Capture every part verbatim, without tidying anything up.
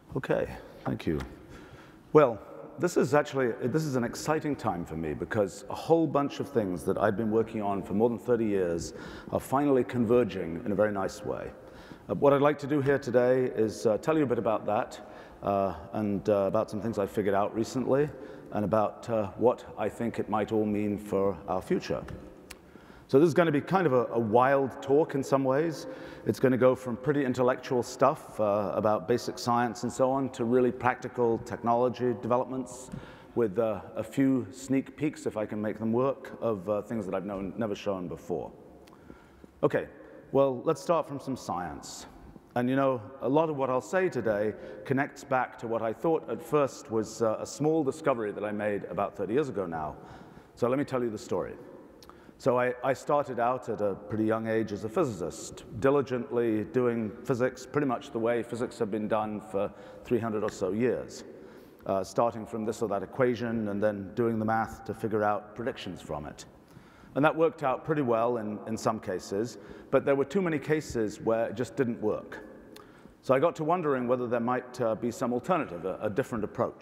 Okay, thank you. Well, this is actually, this is an exciting time for me because a whole bunch of things that I've been working on for more than thirty years are finally converging in a very nice way. Uh, what I'd like to do here today is uh, tell you a bit about that uh, and uh, about some things I figured out recently and about uh, what I think it might all mean for our future. So this is going to be kind of a, a wild talk in some ways. It's going to go from pretty intellectual stuff uh, about basic science and so on to really practical technology developments with uh, a few sneak peeks, if I can make them work, of uh, things that I've known, never shown before. Okay, well, let's start from some science. And you know, a lot of what I'll say today connects back to what I thought at first was uh, a small discovery that I made about thirty years ago now. So let me tell you the story. So I, I started out at a pretty young age as a physicist, diligently doing physics pretty much the way physics have been done for three hundred or so years, uh, starting from this or that equation and then doing the math to figure out predictions from it. And that worked out pretty well in, in some cases, but there were too many cases where it just didn't work. So I got to wondering whether there might uh, be some alternative, a, a different approach.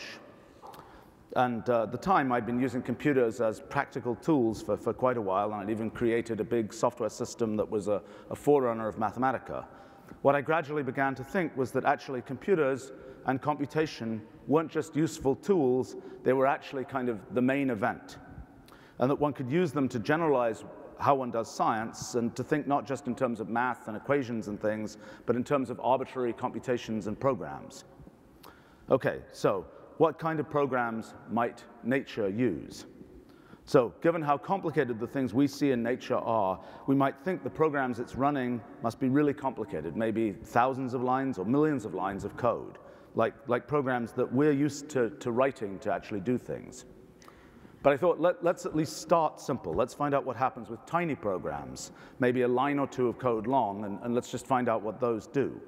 And uh, at the time, I'd been using computers as practical tools for, for quite a while, and I'd even created a big software system that was a, a forerunner of Mathematica. What I gradually began to think was that actually computers and computation weren't just useful tools, they were actually kind of the main event. And that one could use them to generalize how one does science and to think not just in terms of math and equations and things, but in terms of arbitrary computations and programs. Okay, so what kind of programs might nature use? So given how complicated the things we see in nature are, we might think the programs it's running must be really complicated, maybe thousands of lines or millions of lines of code, like, like programs that we're used to, to writing to actually do things. But I thought, let, let's at least start simple. Let's find out what happens with tiny programs, maybe a line or two of code long, and, and let's just find out what those do.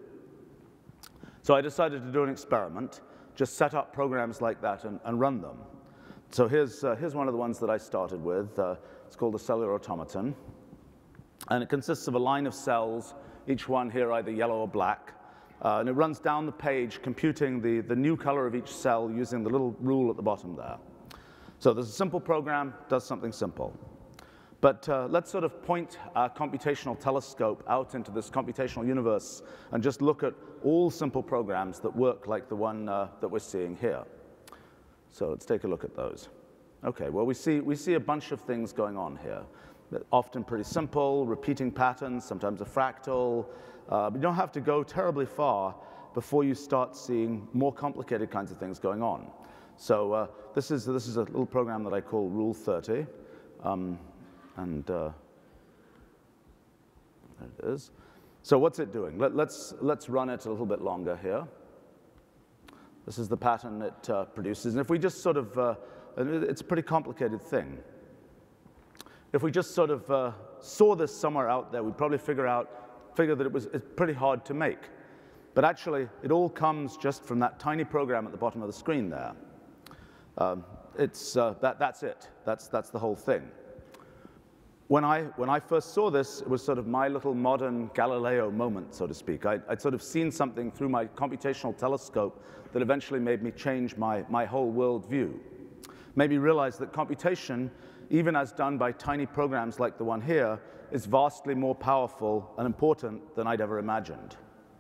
So I decided to do an experiment. Just set up programs like that and, and run them. So here's, uh, here's one of the ones that I started with. Uh, it's called a cellular automaton. And it consists of a line of cells, each one here either yellow or black. Uh, and it runs down the page, computing the, the new color of each cell using the little rule at the bottom there. So there's a simple program, does something simple. But uh, let's sort of point our computational telescope out into this computational universe and just look at all simple programs that work like the one uh, that we're seeing here. So let's take a look at those. Okay, well, we see, we see a bunch of things going on here. They're often pretty simple, repeating patterns, sometimes a fractal. Uh, but you don't have to go terribly far before you start seeing more complicated kinds of things going on. So uh, this, is, this is a little program that I call Rule thirty. Um, And uh, there it is. So what's it doing? Let, let's, let's run it a little bit longer here. This is the pattern it uh, produces. And if we just sort of, uh, it's a pretty complicated thing. If we just sort of uh, saw this somewhere out there, we'd probably figure out, figure that it was it's pretty hard to make. But actually, it all comes just from that tiny program at the bottom of the screen there. Um, it's, uh, that, that's it. That's, that's the whole thing. When I, when I first saw this, it was sort of my little modern Galileo moment, so to speak. I'd, I'd sort of seen something through my computational telescope that eventually made me change my, my whole worldview. Made me realize that computation, even as done by tiny programs like the one here, is vastly more powerful and important than I'd ever imagined.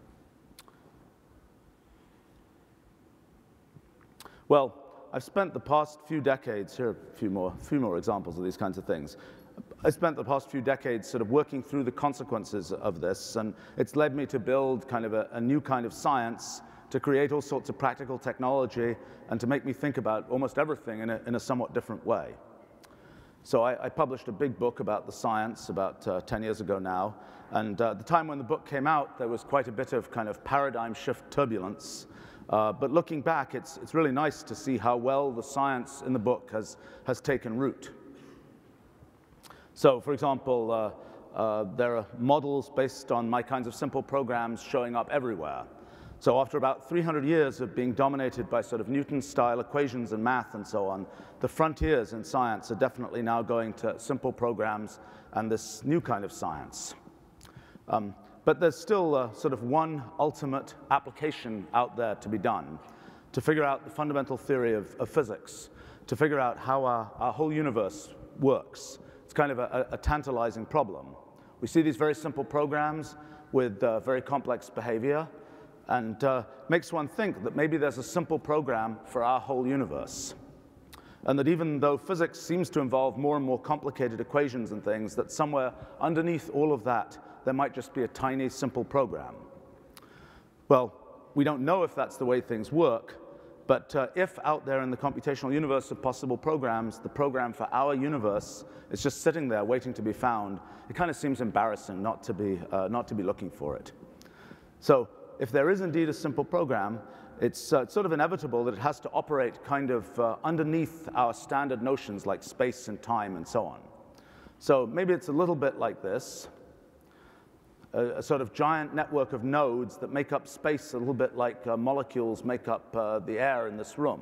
Well, I've spent the past few decades, here are a few more, few more examples of these kinds of things. I spent the past few decades sort of working through the consequences of this, and it's led me to build kind of a, a new kind of science, to create all sorts of practical technology, and to make me think about almost everything in a, in a somewhat different way. So I, I published a big book about the science about uh, ten years ago now, and uh, at the time when the book came out, there was quite a bit of kind of paradigm shift turbulence. Uh, but looking back, it's, it's really nice to see how well the science in the book has, has taken root. So, for example, uh, uh, there are models based on my kinds of simple programs showing up everywhere. So after about three hundred years of being dominated by sort of Newton-style equations and math and so on, the frontiers in science are definitely now going to simple programs and this new kind of science. Um, But there's still uh, sort of one ultimate application out there to be done, to figure out the fundamental theory of, of physics, to figure out how our, our whole universe works. It's kind of a, a tantalizing problem. We see these very simple programs with uh, very complex behavior, and uh, makes one think that maybe there's a simple program for our whole universe. And that even though physics seems to involve more and more complicated equations and things, that somewhere underneath all of that, there might just be a tiny, simple program. Well, we don't know if that's the way things work, but uh, if out there in the computational universe of possible programs, the program for our universe is just sitting there waiting to be found, it kind of seems embarrassing not to be, uh, not to be looking for it. So if there is indeed a simple program, it's uh, sort of inevitable that it has to operate kind of uh, underneath our standard notions like space and time and so on. So maybe it's a little bit like this, a, a sort of giant network of nodes that make up space a little bit like uh, molecules make up uh, the air in this room.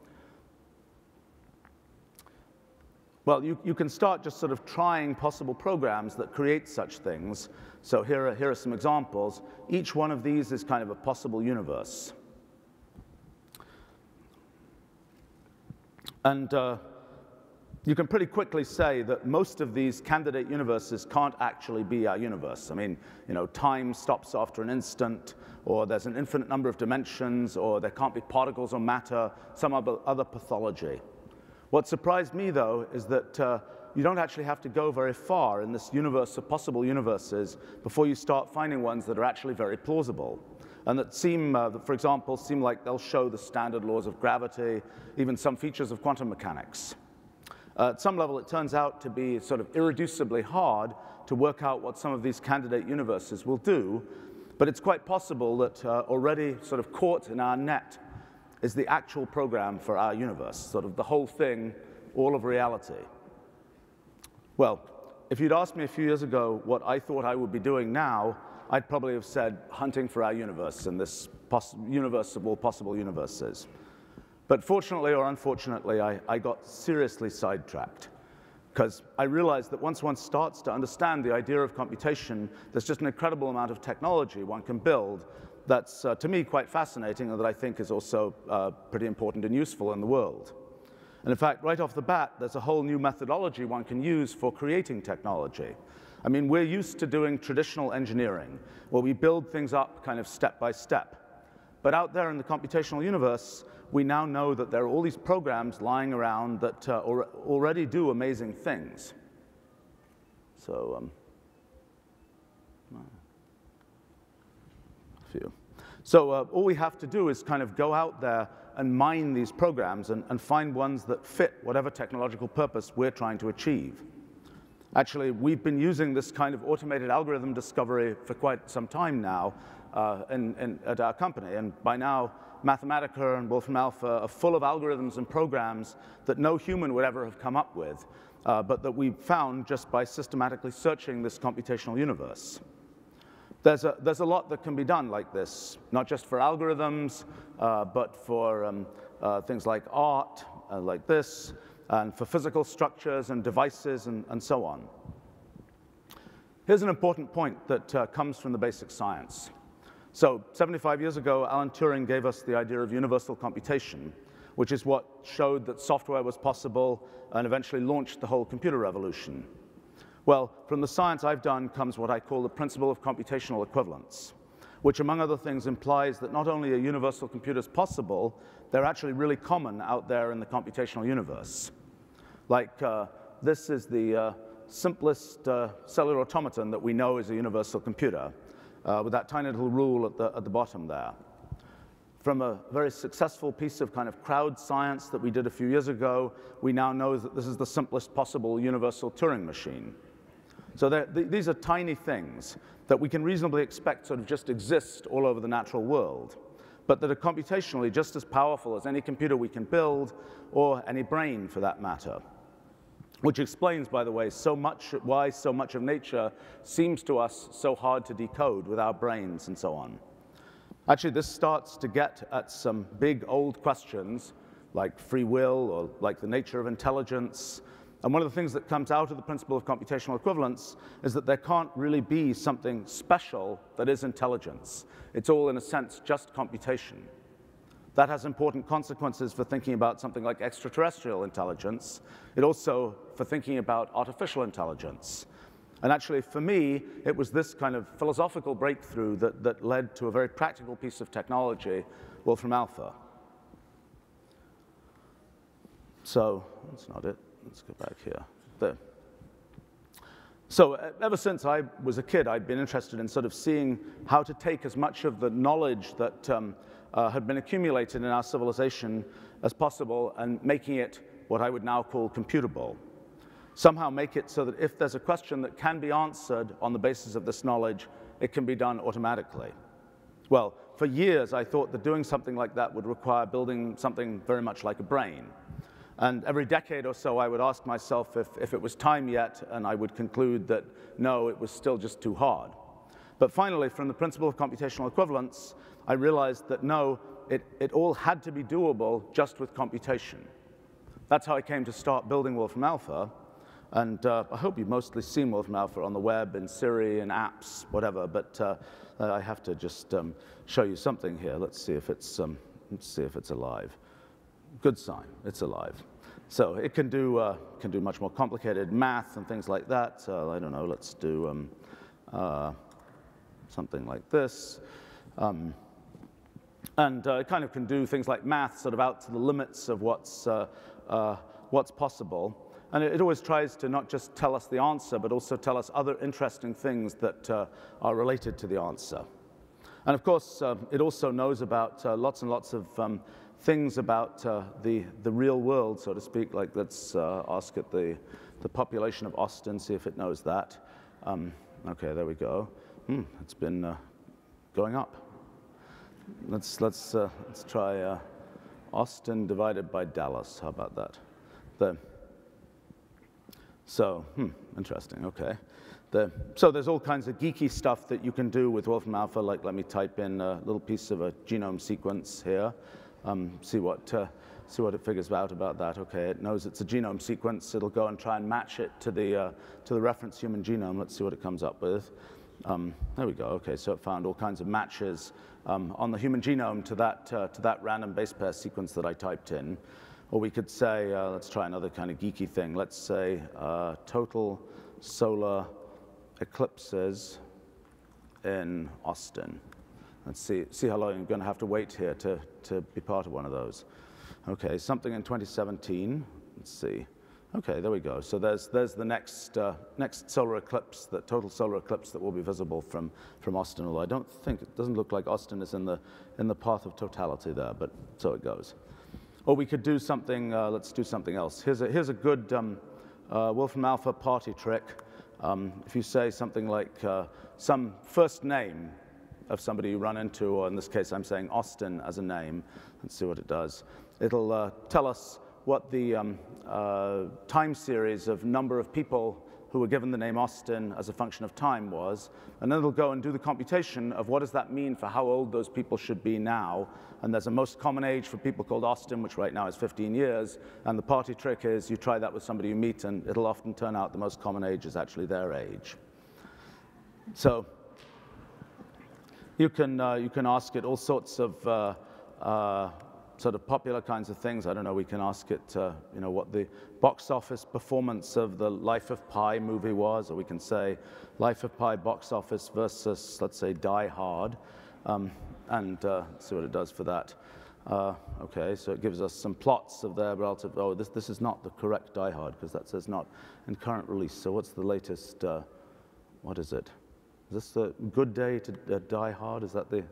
Well, you, you can start just sort of trying possible programs that create such things. So here are, here are some examples. Each one of these is kind of a possible universe. And uh, you can pretty quickly say that most of these candidate universes can't actually be our universe. I mean, you know, time stops after an instant, or there's an infinite number of dimensions, or there can't be particles or matter, some other, other pathology. What surprised me, though, is that uh, you don't actually have to go very far in this universe of possible universes before you start finding ones that are actually very plausible, and that seem, uh, that, for example, seem like they'll show the standard laws of gravity, even some features of quantum mechanics. Uh, at some level, it turns out to be sort of irreducibly hard to work out what some of these candidate universes will do, but it's quite possible that uh, already sort of caught in our net is the actual program for our universe, sort of the whole thing, all of reality. Well, if you'd asked me a few years ago what I thought I would be doing now, I'd probably have said hunting for our universe in this universe of all possible universes. But fortunately or unfortunately, I, I got seriously sidetracked, because I realized that once one starts to understand the idea of computation, there's just an incredible amount of technology one can build that's, uh, to me, quite fascinating, and that I think is also uh, pretty important and useful in the world. And in fact, right off the bat, there's a whole new methodology one can use for creating technology. I mean, we're used to doing traditional engineering, where we build things up kind of step by step. But out there in the computational universe, we now know that there are all these programs lying around that uh, al already do amazing things. So, um, a few. So uh, all we have to do is kind of go out there and mine these programs and, and find ones that fit whatever technological purpose we're trying to achieve. Actually, we've been using this kind of automated algorithm discovery for quite some time now uh, in, in, at our company. And by now, Mathematica and Wolfram Alpha are full of algorithms and programs that no human would ever have come up with, uh, but that we found just by systematically searching this computational universe. There's a, there's a lot that can be done like this, not just for algorithms, uh, but for um, uh, things like art, uh, like this, and for physical structures and devices and, and so on. Here's an important point that uh, comes from the basic science. So seventy-five years ago, Alan Turing gave us the idea of universal computation, which is what showed that software was possible and eventually launched the whole computer revolution. Well, from the science I've done comes what I call the principle of computational equivalence, which, among other things, implies that not only are universal computers possible, they're actually really common out there in the computational universe. Like, uh, this is the uh, simplest uh, cellular automaton that we know is a universal computer, uh, with that tiny little rule at the, at the bottom there. From a very successful piece of kind of crowd science that we did a few years ago, we now know that this is the simplest possible universal Turing machine. So th these are tiny things that we can reasonably expect sort of just exist all over the natural world, but that are computationally just as powerful as any computer we can build, or any brain for that matter. Which explains, by the way, so much, why so much of nature seems to us so hard to decode with our brains and so on. Actually, this starts to get at some big old questions like free will, or like the nature of intelligence, And one of the things that comes out of the principle of computational equivalence is that there can't really be something special that is intelligence. It's all, in a sense, just computation. That has important consequences for thinking about something like extraterrestrial intelligence. It also for thinking about artificial intelligence. And actually, for me, it was this kind of philosophical breakthrough that, that led to a very practical piece of technology, Wolfram Alpha. So that's not it. Let's go back here. There. So ever since I was a kid, I'd been interested in sort of seeing how to take as much of the knowledge that um, uh, had been accumulated in our civilization as possible and making it what I would now call computable. Somehow make it so that if there's a question that can be answered on the basis of this knowledge, it can be done automatically. Well, for years, I thought that doing something like that would require building something very much like a brain. And every decade or so, I would ask myself if, if it was time yet, and I would conclude that, no, it was still just too hard. But finally, from the principle of computational equivalence, I realized that, no, it, it all had to be doable just with computation. That's how I came to start building Wolfram Alpha. And uh, I hope you've mostly seen Wolfram Alpha on the web, in Siri, in apps, whatever. But uh, I have to just um, show you something here. Let's see if it's, um, let's see if it's alive. Good sign, it's alive. So it can do, uh, can do much more complicated math and things like that. So I don't know, let's do um, uh, something like this. Um, and uh, it kind of can do things like math sort of out to the limits of what's, uh, uh, what's possible. And it, it always tries to not just tell us the answer, but also tell us other interesting things that uh, are related to the answer. And of course, uh, it also knows about uh, lots and lots of um, things about uh, the, the real world, so to speak. Like, let's uh, ask it the, the population of Austin, see if it knows that. Um, OK, there we go. Hmm, it's been uh, going up. Let's, let's, uh, let's try uh, Austin divided by Dallas. How about that? The, so, hmm, interesting, OK. The, so there's all kinds of geeky stuff that you can do with Wolfram Alpha, like let me type in a little piece of a genome sequence here, um, see, what, uh, see what it figures out about that. OK, it knows it's a genome sequence. It'll go and try and match it to the, uh, to the reference human genome. Let's see what it comes up with. Um, there we go. OK, so it found all kinds of matches um, on the human genome to that, uh, to that random base pair sequence that I typed in. Or we could say, uh, let's try another kind of geeky thing. Let's say uh, total solar eclipses in Austin. Let's see, see how long you're going to have to wait here to, to be part of one of those. OK, something in twenty seventeen. Let's see. OK, there we go. So there's, there's the next, uh, next solar eclipse, the total solar eclipse that will be visible from, from Austin. Although I don't think, it doesn't look like Austin is in the, in the path of totality there, but so it goes. Or we could do something, uh, let's do something else. Here's a, here's a good um, uh, Wolfram Alpha party trick. Um, if you say something like uh, some first name of somebody you run into, or in this case I'm saying Austin as a name, let's see what it does. It'll uh, tell us what the um, uh, time series of number of people who were given the name Austin as a function of time was, and then it'll go and do the computation of what does that mean for how old those people should be now. And there's a most common age for people called Austin, which right now is fifteen years, and the party trick is you try that with somebody you meet, and it'll often turn out the most common age is actually their age. So you can, uh, you can ask it all sorts of uh, uh, sort of popular kinds of things. I don't know, we can ask it, uh, you know, what the box office performance of the Life of Pi movie was, or we can say Life of Pi box office versus, let's say, Die Hard, um, and uh, see what it does for that. Uh, OK, so it gives us some plots of their relative, oh, this, this is not the correct Die Hard, because that says not in current release. So what's the latest, uh, what is it? Is this the Good Day to uh, Die Hard? Is that the,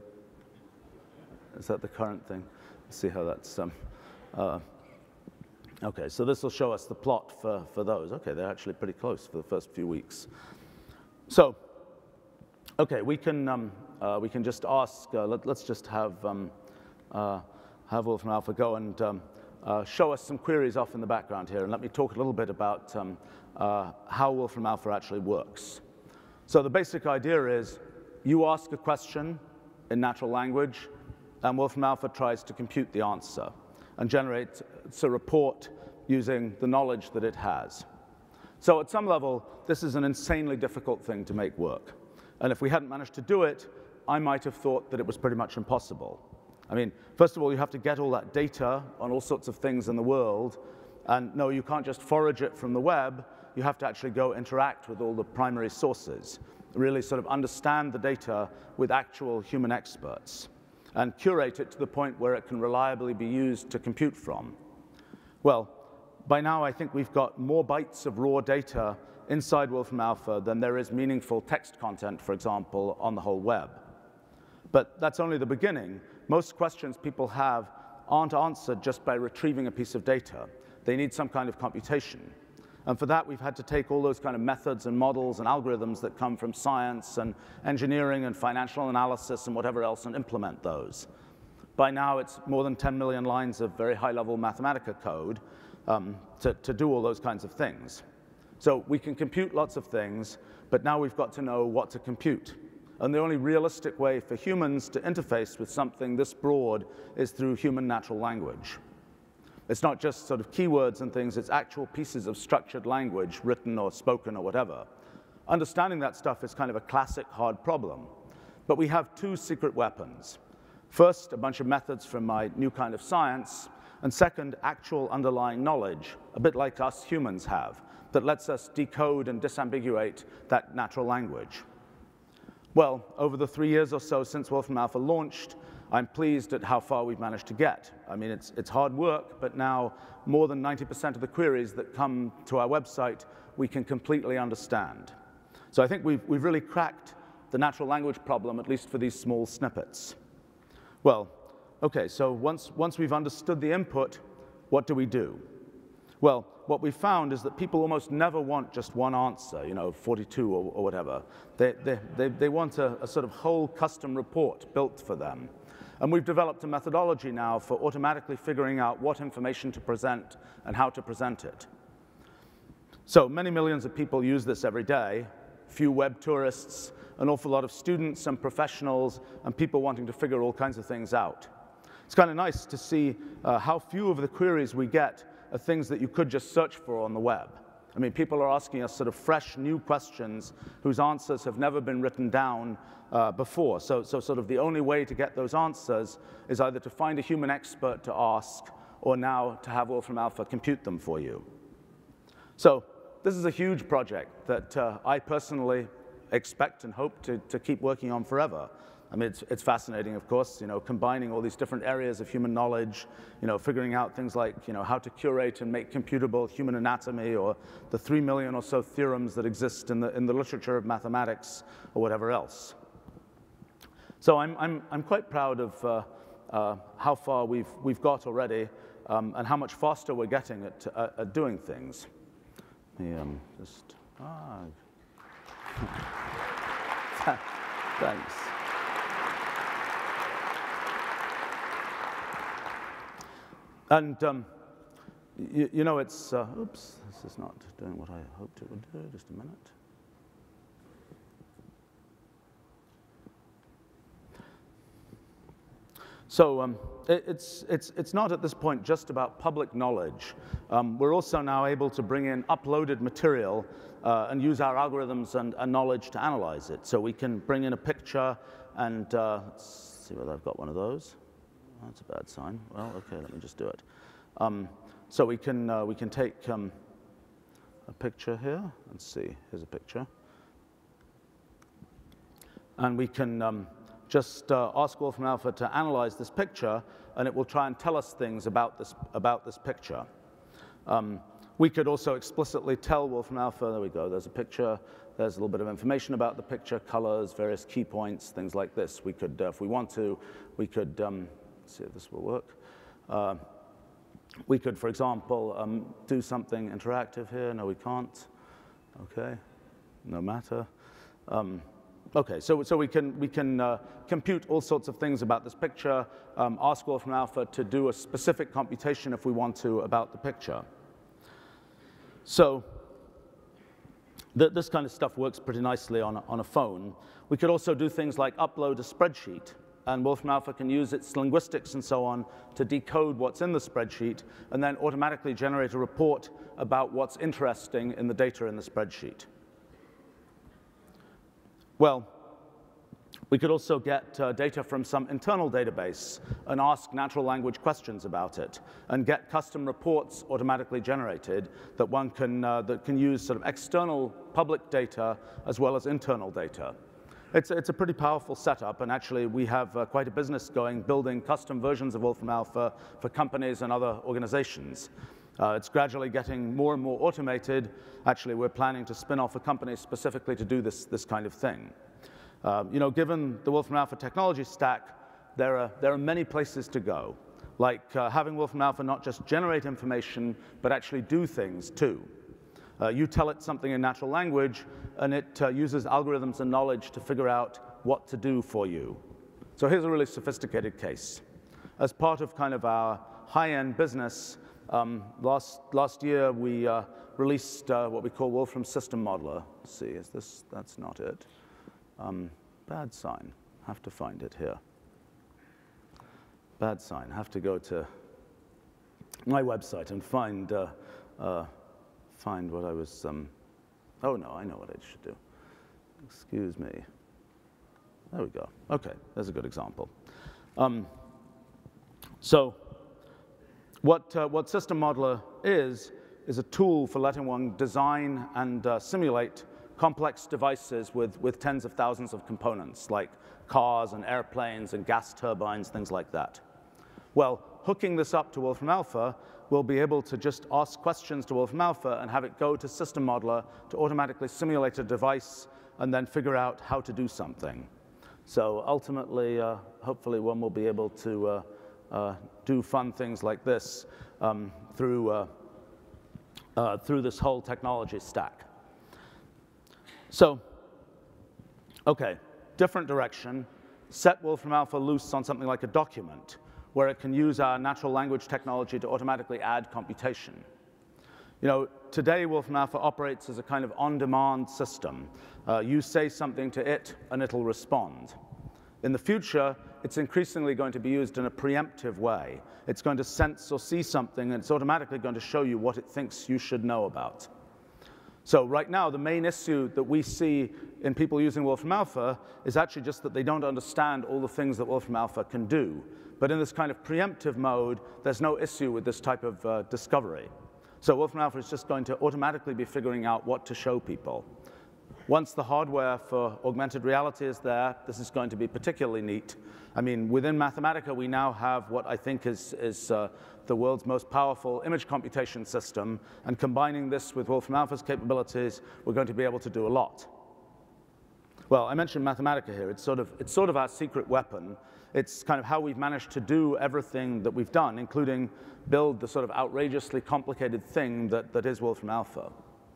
is that the current thing? See how that's, um, uh, OK, so this will show us the plot for, for those. OK, they're actually pretty close for the first few weeks. So, OK, we can, um, uh, we can just ask, uh, let, let's just have, um, uh, have Wolfram Alpha go and um, uh, show us some queries off in the background here, and let me talk a little bit about um, uh, how Wolfram Alpha actually works. So the basic idea is you ask a question in natural language, and Wolfram Alpha tries to compute the answer and generate a report using the knowledge that it has. So at some level, this is an insanely difficult thing to make work. And if we hadn't managed to do it, I might have thought that it was pretty much impossible. I mean, first of all, you have to get all that data on all sorts of things in the world. And no, you can't just forage it from the web. You have to actually go interact with all the primary sources, really sort of understand the data with actual human experts, and curate it to the point where it can reliably be used to compute from. Well, by now, I think we've got more bytes of raw data inside Wolfram Alpha than there is meaningful text content, for example, on the whole web. But that's only the beginning. Most questions people have aren't answered just by retrieving a piece of data. They need some kind of computation. And for that, we've had to take all those kind of methods and models and algorithms that come from science and engineering and financial analysis and whatever else and implement those. By now, it's more than ten million lines of very high-level Mathematica code um, to, to do all those kinds of things. So we can compute lots of things, but now we've got to know what to compute. And the only realistic way for humans to interface with something this broad is through human natural language. It's not just sort of keywords and things, it's actual pieces of structured language, written or spoken or whatever. Understanding that stuff is kind of a classic hard problem. But we have two secret weapons. First, a bunch of methods from my new kind of science, and second, actual underlying knowledge, a bit like us humans have, that lets us decode and disambiguate that natural language. Well, over the three years or so since Wolfram Alpha launched, I'm pleased at how far we've managed to get. I mean, it's, it's hard work, but now more than ninety percent of the queries that come to our website we can completely understand. So I think we've, we've really cracked the natural language problem, at least for these small snippets. Well, OK, so once, once we've understood the input, what do we do? Well, what we found is that people almost never want just one answer, you know, forty-two or, or whatever. They, they, they, they want a, a sort of whole custom report built for them. And we've developed a methodology now for automatically figuring out what information to present and how to present it. So many millions of people use this every day, few web tourists, an awful lot of students and professionals, and people wanting to figure all kinds of things out. It's kind of nice to see uh, how few of the queries we get are things that you could just search for on the web. I mean, people are asking us sort of fresh, new questions whose answers have never been written down uh, before. So, so sort of the only way to get those answers is either to find a human expert to ask, or now to have Wolfram Alpha compute them for you. So this is a huge project that uh, I personally expect and hope to, to keep working on forever. I mean, it's, it's fascinating, of course, you know, combining all these different areas of human knowledge, you know, figuring out things like, you know, how to curate and make computable human anatomy, or the three million or so theorems that exist in the, in the literature of mathematics, or whatever else. So I'm, I'm, I'm quite proud of uh, uh, how far we've, we've got already, um, and how much faster we're getting at, uh, at doing things. Let me um, just, ah. Thanks. And, um, you, you know, it's, uh, oops, this is not doing what I hoped it would do. Just a minute. So um, it, it's, it's, it's not at this point just about public knowledge. Um, we're also now able to bring in uploaded material uh, and use our algorithms and, and knowledge to analyze it. So we can bring in a picture and, uh, let's see whether I've got one of those. That's a bad sign. Well, OK, let me just do it. Um, so we can, uh, we can take um, a picture here. Let's see. Here's a picture. And we can um, just uh, ask Wolfram Alpha to analyze this picture, and it will try and tell us things about this, about this picture. Um, we could also explicitly tell Wolfram Alpha, there we go, there's a picture. There's a little bit of information about the picture, colors, various key points, things like this. We could, uh, if we want to, we could, um, let's see if this will work. Uh, we could, for example, um, do something interactive here. No, we can't. OK, no matter. Um, OK, so, so we can, we can uh, compute all sorts of things about this picture, um, ask Wolfram Alpha to do a specific computation if we want to about the picture. So th this kind of stuff works pretty nicely on a, on a phone. We could also do things like upload a spreadsheet and Wolfram Alpha can use its linguistics and so on to decode what's in the spreadsheet and then automatically generate a report about what's interesting in the data in the spreadsheet. Well, we could also get uh, data from some internal database and ask natural language questions about it and get custom reports automatically generated that one can, uh, that can use sort of external public data as well as internal data. It's, it's a pretty powerful setup, and actually we have uh, quite a business going building custom versions of Wolfram Alpha for companies and other organizations. Uh, it's gradually getting more and more automated. Actually, we're planning to spin off a company specifically to do this, this kind of thing. Uh, you know, given the Wolfram Alpha technology stack, there are, there are many places to go, like uh, having Wolfram Alpha not just generate information, but actually do things too. Uh, you tell it something in natural language, and it uh, uses algorithms and knowledge to figure out what to do for you. So here's a really sophisticated case. As part of kind of our high-end business, um, last, last year we uh, released uh, what we call Wolfram System Modeler. Let's see, is this, that's not it. Um, bad sign, have to find it here. Bad sign, have to go to my website and find, uh, uh, find what I was, um, oh no, I know what I should do. Excuse me. There we go, okay, there's a good example. Um, so what, uh, what System Modeler is, is a tool for letting one design and uh, simulate complex devices with, with tens of thousands of components, like cars and airplanes and gas turbines, things like that. Well, hooking this up to Wolfram Alpha, we'll be able to just ask questions to Wolfram Alpha and have it go to System Modeler to automatically simulate a device and then figure out how to do something. So ultimately, uh, hopefully one will be able to uh, uh, do fun things like this um, through, uh, uh, through this whole technology stack. So, okay, different direction. Set Wolfram Alpha loose on something like a document where it can use our natural language technology to automatically add computation. You know, today Wolfram Alpha operates as a kind of on-demand system. Uh, you say something to it, and it'll respond. In the future, it's increasingly going to be used in a preemptive way. It's going to sense or see something, and it's automatically going to show you what it thinks you should know about. So right now, the main issue that we see in people using Wolfram Alpha is actually just that they don't understand all the things that Wolfram Alpha can do. But in this kind of preemptive mode, there's no issue with this type of uh, discovery. So Wolfram Alpha is just going to automatically be figuring out what to show people. Once the hardware for augmented reality is there, this is going to be particularly neat. I mean, within Mathematica, we now have what I think is, is uh, the world's most powerful image computation system, and combining this with Wolfram Alpha's capabilities, we're going to be able to do a lot. Well, I mentioned Mathematica here. It's sort of, it's sort of our secret weapon. It's kind of how we've managed to do everything that we've done, including build the sort of outrageously complicated thing that, that is Wolfram Alpha.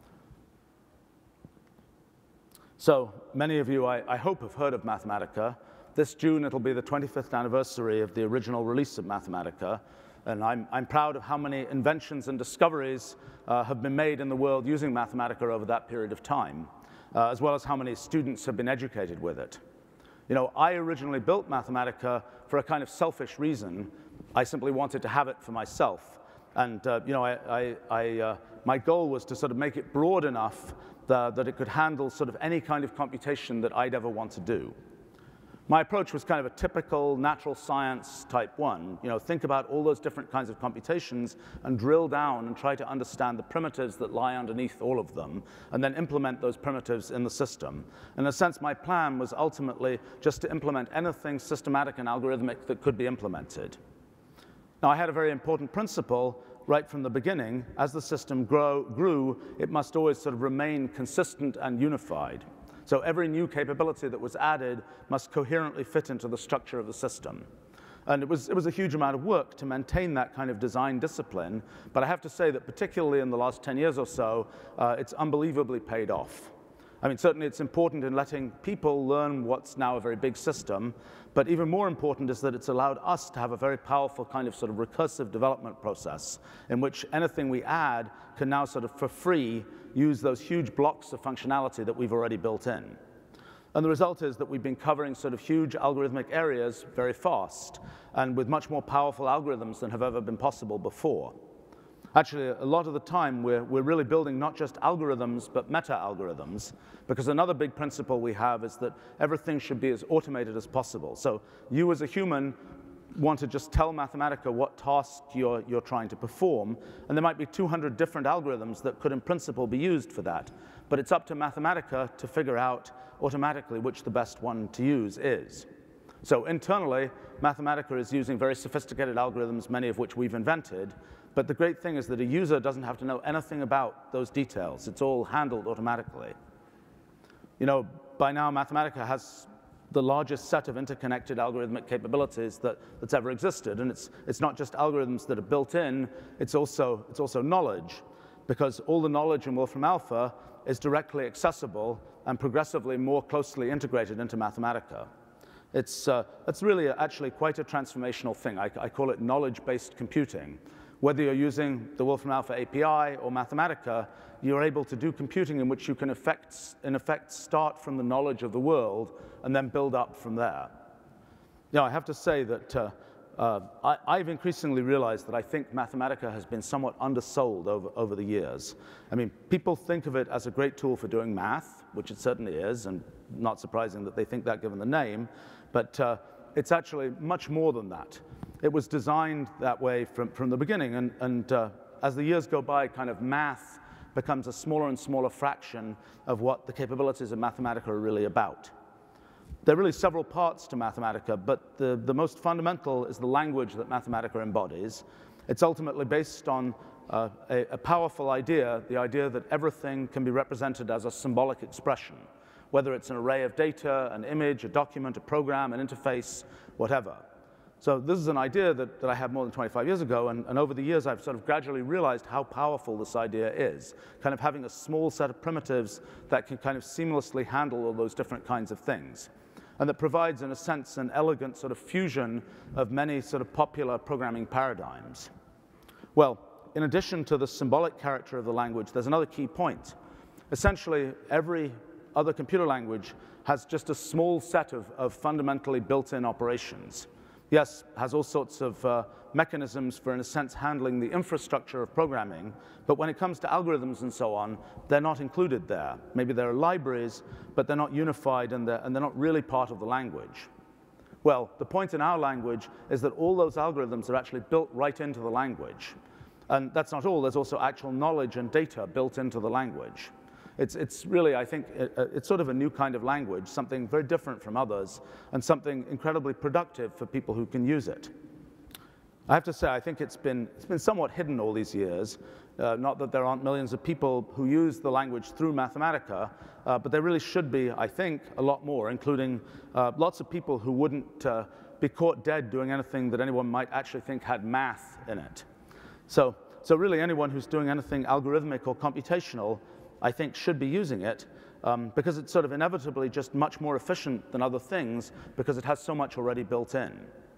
So many of you, I, I hope, have heard of Mathematica. This June, it'll be the twenty-fifth anniversary of the original release of Mathematica. And I'm, I'm proud of how many inventions and discoveries uh, have been made in the world using Mathematica over that period of time, uh, as well as how many students have been educated with it. You know, I originally built Mathematica for a kind of selfish reason. I simply wanted to have it for myself. And uh, you know, I, I, I, uh, my goal was to sort of make it broad enough that, that it could handle sort of any kind of computation that I'd ever want to do. My approach was kind of a typical natural science type one. You know, think about all those different kinds of computations and drill down and try to understand the primitives that lie underneath all of them, and then implement those primitives in the system. In a sense, my plan was ultimately just to implement anything systematic and algorithmic that could be implemented. Now, I had a very important principle right from the beginning. As the system grow, grew, it must always sort of remain consistent and unified. So every new capability that was added must coherently fit into the structure of the system. And it was, it was a huge amount of work to maintain that kind of design discipline. But I have to say that particularly in the last ten years or so, uh, it's unbelievably paid off. I mean, certainly it's important in letting people learn what's now a very big system. But even more important is that it's allowed us to have a very powerful kind of sort of recursive development process in which anything we add can now sort of for free use those huge blocks of functionality that we've already built in. And the result is that we've been covering sort of huge algorithmic areas very fast and with much more powerful algorithms than have ever been possible before. Actually, a lot of the time, we're, we're really building not just algorithms, but meta-algorithms, because another big principle we have is that everything should be as automated as possible. So you as a human want to just tell Mathematica what task you're, you're trying to perform, and there might be two hundred different algorithms that could in principle be used for that. But it's up to Mathematica to figure out automatically which the best one to use is. So internally, Mathematica is using very sophisticated algorithms, many of which we've invented. But the great thing is that a user doesn't have to know anything about those details. It's all handled automatically. You know, by now, Mathematica has the largest set of interconnected algorithmic capabilities that, that's ever existed. And it's, it's not just algorithms that are built in, it's also, it's also knowledge, because all the knowledge in Wolfram Alpha is directly accessible and progressively more closely integrated into Mathematica. It's, uh, it's really a, actually quite a transformational thing. I, I call it knowledge-based computing. Whether you're using the Wolfram Alpha A P I or Mathematica, you're able to do computing in which you can effect, in effect start from the knowledge of the world and then build up from there. Now, I have to say that uh, uh, I, I've increasingly realized that I think Mathematica has been somewhat undersold over, over the years. I mean, people think of it as a great tool for doing math, which it certainly is, and not surprising that they think that given the name, but uh, it's actually much more than that. It was designed that way from, from the beginning, and, and uh, as the years go by, kind of math becomes a smaller and smaller fraction of what the capabilities of Mathematica are really about. There are really several parts to Mathematica, but the, the most fundamental is the language that Mathematica embodies. It's ultimately based on uh, a, a powerful idea, the idea that everything can be represented as a symbolic expression, whether it's an array of data, an image, a document, a program, an interface, whatever. So this is an idea that, that I had more than twenty-five years ago, and, and over the years I've sort of gradually realized how powerful this idea is, kind of having a small set of primitives that can kind of seamlessly handle all those different kinds of things, and that provides, in a sense, an elegant sort of fusion of many sort of popular programming paradigms. Well, in addition to the symbolic character of the language, there's another key point. Essentially, every other computer language has just a small set of, of fundamentally built-in operations. Yes, has all sorts of uh, mechanisms for, in a sense, handling the infrastructure of programming, but when it comes to algorithms and so on, they're not included there. Maybe there are libraries, but they're not unified, and they're, and they're not really part of the language. Well, the point in our language is that all those algorithms are actually built right into the language. And that's not all. There's also actual knowledge and data built into the language. It's, it's really, I think, it, it's sort of a new kind of language, something very different from others, and something incredibly productive for people who can use it. I have to say, I think it's been, it's been somewhat hidden all these years. Uh, not that there aren't millions of people who use the language through Mathematica, uh, but there really should be, I think, a lot more, including uh, lots of people who wouldn't uh, be caught dead doing anything that anyone might actually think had math in it. So, so really, anyone who's doing anything algorithmic or computational, I think, should be using it, um, because it's sort of inevitably just much more efficient than other things because it has so much already built in.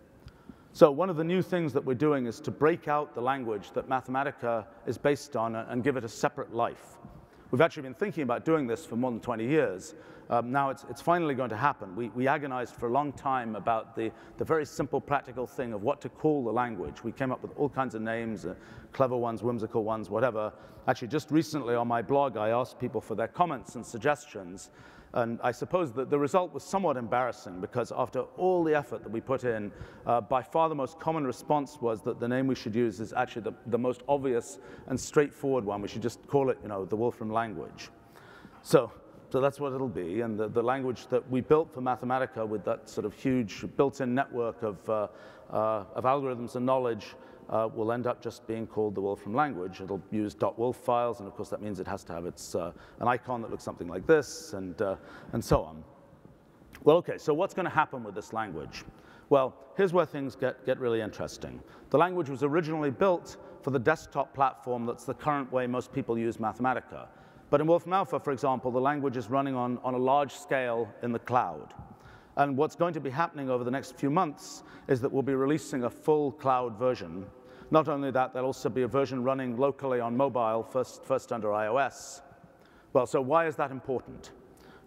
So one of the new things that we're doing is to break out the language that Mathematica is based on and give it a separate life. We've actually been thinking about doing this for more than twenty years. Um, now it's, it's finally going to happen. We, we agonized for a long time about the, the very simple practical thing of what to call the language. We came up with all kinds of names, uh, clever ones, whimsical ones, whatever. Actually, just recently on my blog, I asked people for their comments and suggestions. And I suppose that the result was somewhat embarrassing, because after all the effort that we put in, uh, by far the most common response was that the name we should use is actually the, the most obvious and straightforward one. We should just call it, you know, the Wolfram language. So, so that's what it'll be. And the, the language that we built for Mathematica, with that sort of huge built-in network of, uh, uh, of algorithms and knowledge, Uh, will end up just being called the Wolfram language. It'll use .wolf files, and of course that means it has to have its, uh, an icon that looks something like this, and, uh, and so on. Well, okay, so what's going to happen with this language? Well, here's where things get, get really interesting. The language was originally built for the desktop platform that's the current way most people use Mathematica. But in Wolfram Alpha, for example, the language is running on, on a large scale in the cloud. And what's going to be happening over the next few months is that we'll be releasing a full cloud version. Not only that, there'll also be a version running locally on mobile, first, first under iOS. Well, so why is that important?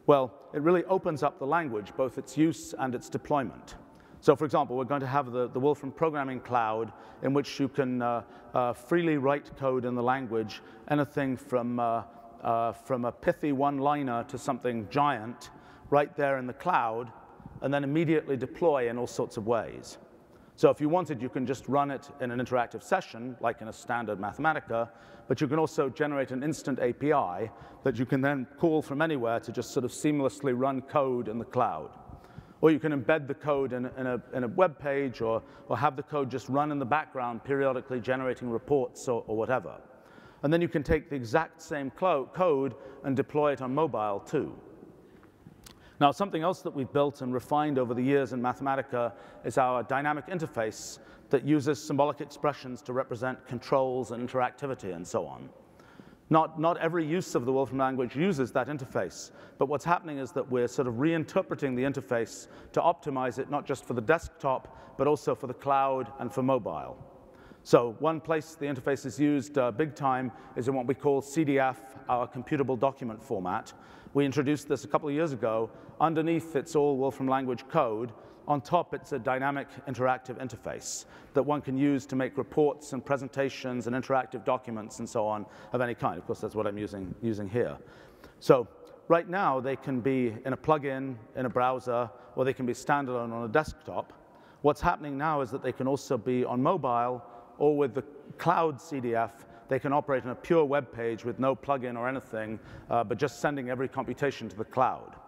Well, it really opens up the language, both its use and its deployment. So for example, we're going to have the, the Wolfram programming cloud in which you can uh, uh, freely write code in the language, anything from, uh, uh, from a pithy one-liner to something giant right there in the cloud, and then immediately deploy in all sorts of ways. So if you wanted, you can just run it in an interactive session, like in a standard Mathematica, but you can also generate an instant A P I that you can then call from anywhere to just sort of seamlessly run code in the cloud. Or you can embed the code in, in, a, in a web page, or, or have the code just run in the background, periodically generating reports or, or whatever. And then you can take the exact same code and deploy it on mobile, too. Now, something else that we've built and refined over the years in Mathematica is our dynamic interface that uses symbolic expressions to represent controls and interactivity and so on. Not, not every use of the Wolfram language uses that interface, but what's happening is that we're sort of reinterpreting the interface to optimize it not just for the desktop, but also for the cloud and for mobile. So one place the interface is used uh, big time is in what we call C D F, our computable document format. We introduced this a couple of years ago. Underneath, it's all Wolfram language code. On top, it's a dynamic interactive interface that one can use to make reports and presentations and interactive documents and so on of any kind. Of course, that's what I'm using, using here. So right now, they can be in a plugin, in a browser, or they can be standalone on a desktop. What's happening now is that they can also be on mobile, or with the cloud C D F, they can operate on a pure web page with no plugin or anything, uh, but just sending every computation to the cloud.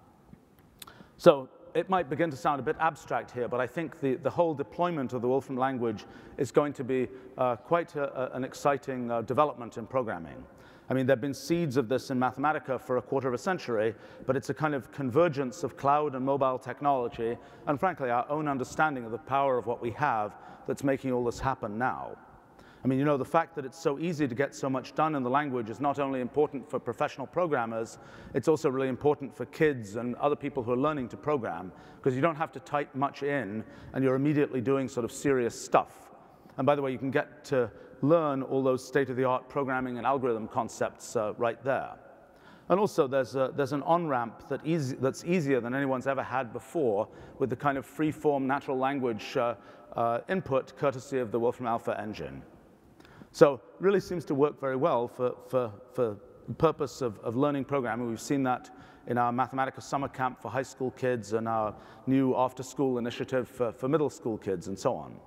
So it might begin to sound a bit abstract here, but I think the, the whole deployment of the Wolfram language is going to be uh, quite a, a, an exciting uh, development in programming. I mean, there have been seeds of this in Mathematica for a quarter of a century, but it's a kind of convergence of cloud and mobile technology, and frankly, our own understanding of the power of what we have that's making all this happen now. I mean, you know, the fact that it's so easy to get so much done in the language is not only important for professional programmers, it's also really important for kids and other people who are learning to program, because you don't have to type much in, and you're immediately doing sort of serious stuff. And by the way, you can get to learn all those state-of-the-art programming and algorithm concepts uh, right there. And also, there's, a, there's an on-ramp that easy, that's easier than anyone's ever had before with the kind of free-form natural language uh, uh, input courtesy of the Wolfram Alpha engine. So it really seems to work very well for, for, for the purpose of, of learning programming. We've seen that in our Mathematica summer camp for high school kids and our new after-school initiative for, for middle school kids and so on.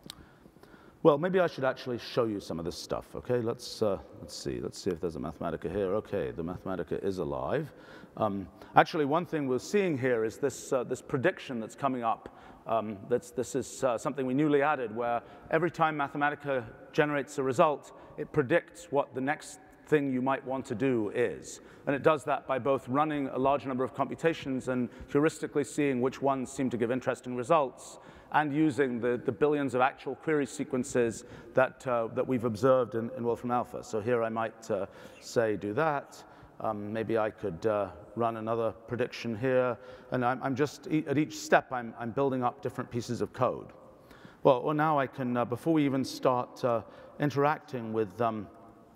Well, maybe I should actually show you some of this stuff, okay? Let's, uh, let's see. Let's see if there's a Mathematica here. Okay, the Mathematica is alive. Um, actually, one thing we're seeing here is this, uh, this prediction that's coming up. Um, that's, this is uh, something we newly added, where every time Mathematica generates a result, it predicts what the next thing you might want to do is. And it does that by both running a large number of computations and heuristically seeing which ones seem to give interesting results, and using the, the billions of actual query sequences that, uh, that we've observed in, in Wolfram Alpha. So here I might uh, say, do that. Um, maybe I could uh, run another prediction here. And I'm, I'm just, e at each step, I'm, I'm building up different pieces of code. Well, well now I can, uh, before we even start uh, interacting with um,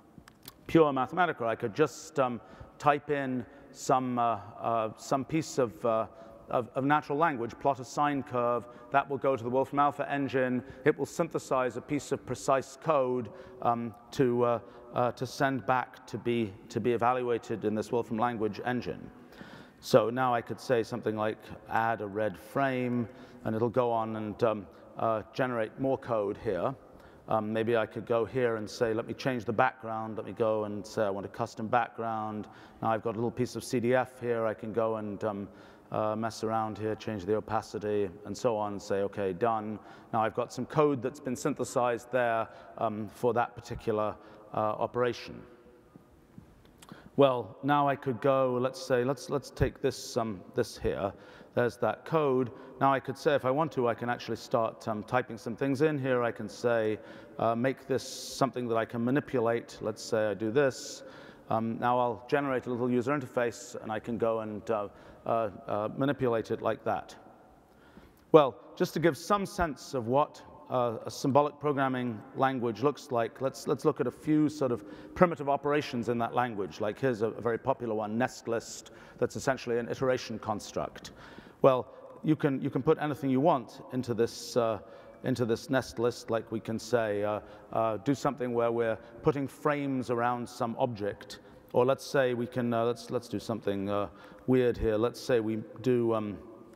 pure Mathematica, I could just um, type in some, uh, uh, some piece of uh, Of, of natural language, plot a sine curve. That will go to the Wolfram Alpha engine. It will synthesize a piece of precise code um, to, uh, uh, to send back to be, to be evaluated in this Wolfram language engine. So now I could say something like add a red frame, and it'll go on and um, uh, generate more code here. Um, maybe I could go here and say, let me change the background. Let me go and say I want a custom background. Now I've got a little piece of C D F here. I can go and um, Uh, mess around here, change the opacity, and so on, and say, OK, done. Now I've got some code that's been synthesized there um, for that particular uh, operation. Well, now I could go, let's say, let's, let's take this, um, this here. There's that code. Now I could say, if I want to, I can actually start um, typing some things in here. I can say, uh, make this something that I can manipulate. Let's say I do this. Um, now I'll generate a little user interface, and I can go and uh, uh, uh, manipulate it like that. Well, just to give some sense of what uh, a symbolic programming language looks like, let's, let's look at a few sort of primitive operations in that language. Like here's a, a very popular one, nest list, that's essentially an iteration construct. Well, you can, you can put anything you want into this, uh, into this nest list. Like we can say, uh, uh, do something where we're putting frames around some object. Or let's say we can, uh, let's, let's do something uh, weird here. Let's say we do, um,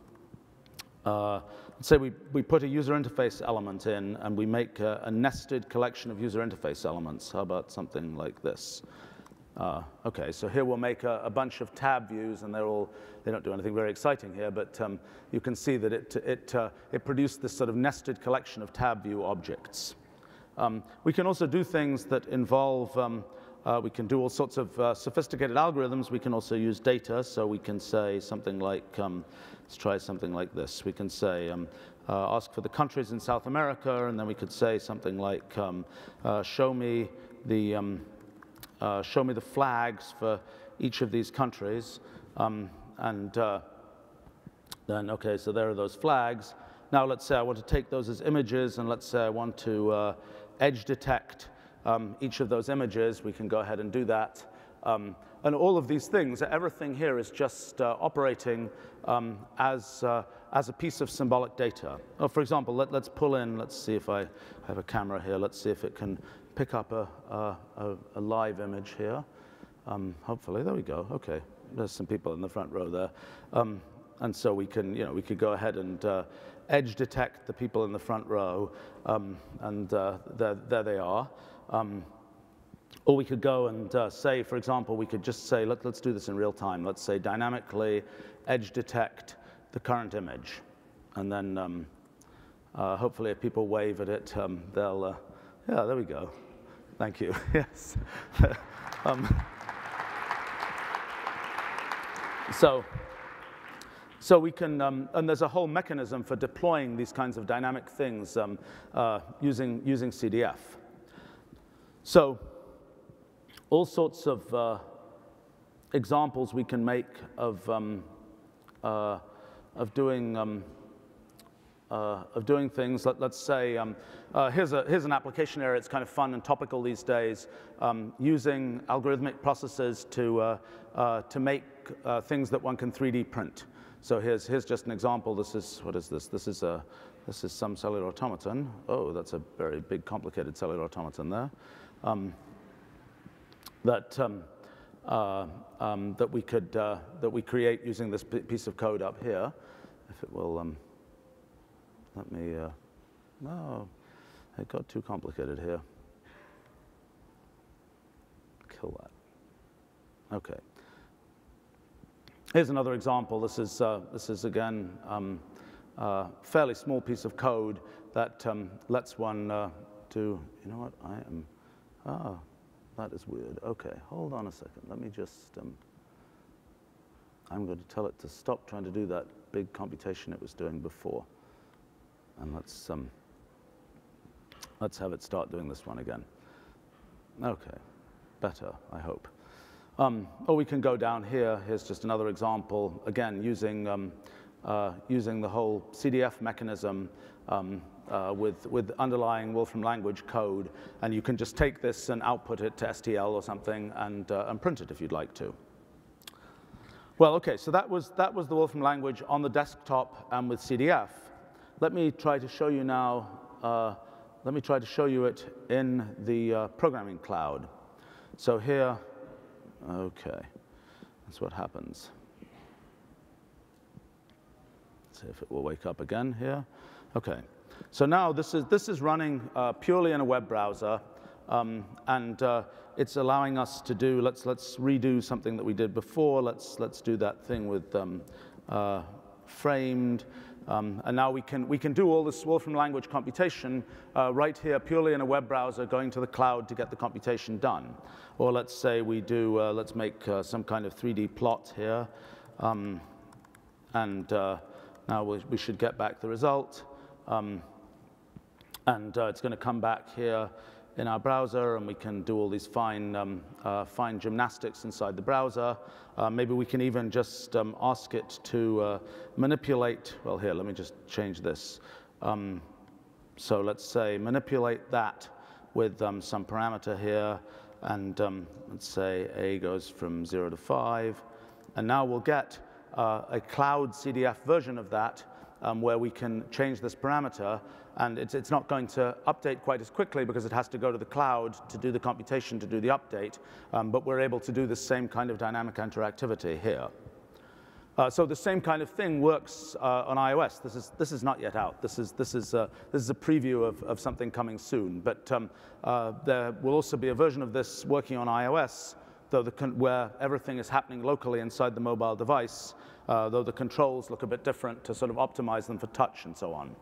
uh, let's say we, we put a user interface element in and we make a, a nested collection of user interface elements. How about something like this? Uh, okay, so here we'll make a, a bunch of tab views, and they're all, they don't do anything very exciting here, but um, you can see that it, it, uh, it produced this sort of nested collection of tab view objects. Um, we can also do things that involve um, Uh, we can do all sorts of uh, sophisticated algorithms. We can also use data, so we can say something like, um, let's try something like this. We can say, um, uh, ask for the countries in South America, and then we could say something like, um, uh, show me the, um, uh, show me the flags for each of these countries. Um, and uh, then, okay, so there are those flags. Now let's say I want to take those as images, and let's say I want to uh, edge detect Um, each of those images. We can go ahead and do that. Um, and all of these things, everything here is just uh, operating um, as, uh, as a piece of symbolic data. Oh, for example, let, let's pull in, let's see if I have a camera here. Let's see if it can pick up a, a, a, a live image here. Um, hopefully, there we go. OK, there's some people in the front row there. Um, and so we can, you know, we could go ahead and uh, edge detect the people in the front row. Um, and uh, there, there they are. Um, or we could go and uh, say, for example, we could just say, let, let's do this in real time. Let's say dynamically edge detect the current image. And then um, uh, hopefully if people wave at it, um, they'll, uh, yeah, there we go. Thank you, yes. um, so, so we can, um, and there's a whole mechanism for deploying these kinds of dynamic things um, uh, using, using C D F. So all sorts of uh, examples we can make of, um, uh, of, doing, um, uh, of doing things. Let, let's say, um, uh, here's, a, here's an application area. It's kind of fun and topical these days, um, using algorithmic processes to, uh, uh, to make uh, things that one can three D print. So here's, here's just an example. This is, what is this? This is, a, this is some cellular automaton. Oh, that's a very big, complicated cellular automaton there. Um, that, um, uh, um, that, we could, uh, that we create using this piece of code up here. If it will, um, let me, uh, no, it got too complicated here. Kill that. OK. Here's another example. This is, uh, this is again, um, a fairly small piece of code that um, lets one uh, do, you know what, I am, ah, that is weird. OK, hold on a second. Let me just, um, I'm going to tell it to stop trying to do that big computation it was doing before. And let's, um, let's have it start doing this one again. OK, better, I hope. Um, or we can go down here. Here's just another example, again, using, um, uh, using the whole C D F mechanism um, uh, with, with underlying Wolfram language code. And you can just take this and output it to S T L or something and, uh, and print it if you'd like to. Well, OK, so that was, that was the Wolfram language on the desktop and with C D F. Let me try to show you now, uh, let me try to show you it in the uh, programming cloud. So here, OK, that's what happens. Let's see if it will wake up again here. OK, so now this is, this is running uh, purely in a web browser. Um, and uh, it's allowing us to do, let's, let's redo something that we did before. Let's, let's do that thing with um, uh, framed. Um, and now we can, we can do all this Wolfram language computation uh, right here, purely in a web browser, going to the cloud to get the computation done. Or let's say we do, uh, let's make uh, some kind of three D plot here. Um, and uh, now we, we should get back the result. Um, and uh, it's going to come back here in our browser, and we can do all these fine, um, uh, fine gymnastics inside the browser. Uh, maybe we can even just um, ask it to uh, manipulate. Well, here, let me just change this. Um, so let's say manipulate that with um, some parameter here, and um, let's say A goes from zero to five, and now we'll get uh, a cloud C D F version of that um, where we can change this parameter, and it's, it's not going to update quite as quickly because it has to go to the cloud to do the computation, to do the update, um, but we're able to do the same kind of dynamic interactivity here. Uh, so the same kind of thing works uh, on iOS. This is, this is not yet out. This is, this is, uh, this is a preview of, of something coming soon. But um, uh, there will also be a version of this working on iOS, though the con where everything is happening locally inside the mobile device, uh, though the controls look a bit different to sort of optimize them for touch and so on.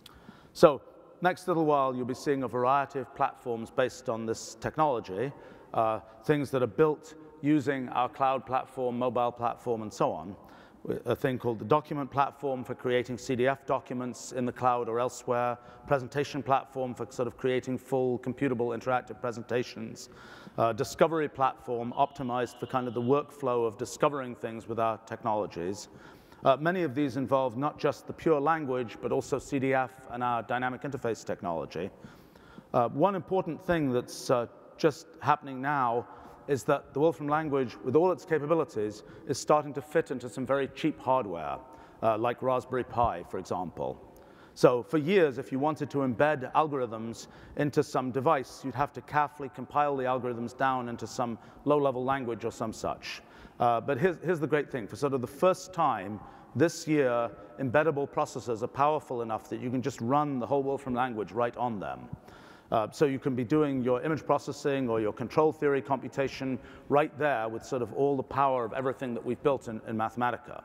So next little while, you'll be seeing a variety of platforms based on this technology, uh, things that are built using our cloud platform, mobile platform, and so on. A thing called the document platform for creating C D F documents in the cloud or elsewhere, presentation platform for sort of creating full computable interactive presentations, uh, discovery platform optimized for kind of the workflow of discovering things with our technologies. Uh, many of these involve not just the pure language, but also C D F and our dynamic interface technology. Uh, one important thing that's uh, just happening now is that the Wolfram language, with all its capabilities, is starting to fit into some very cheap hardware, uh, like Raspberry Pi, for example. So for years, if you wanted to embed algorithms into some device, you'd have to carefully compile the algorithms down into some low-level language or some such. Uh, but here's, here's the great thing. For sort of the first time this year, embeddable processors are powerful enough that you can just run the whole Wolfram language right on them. Uh, so you can be doing your image processing or your control theory computation right there with sort of all the power of everything that we've built in, in Mathematica.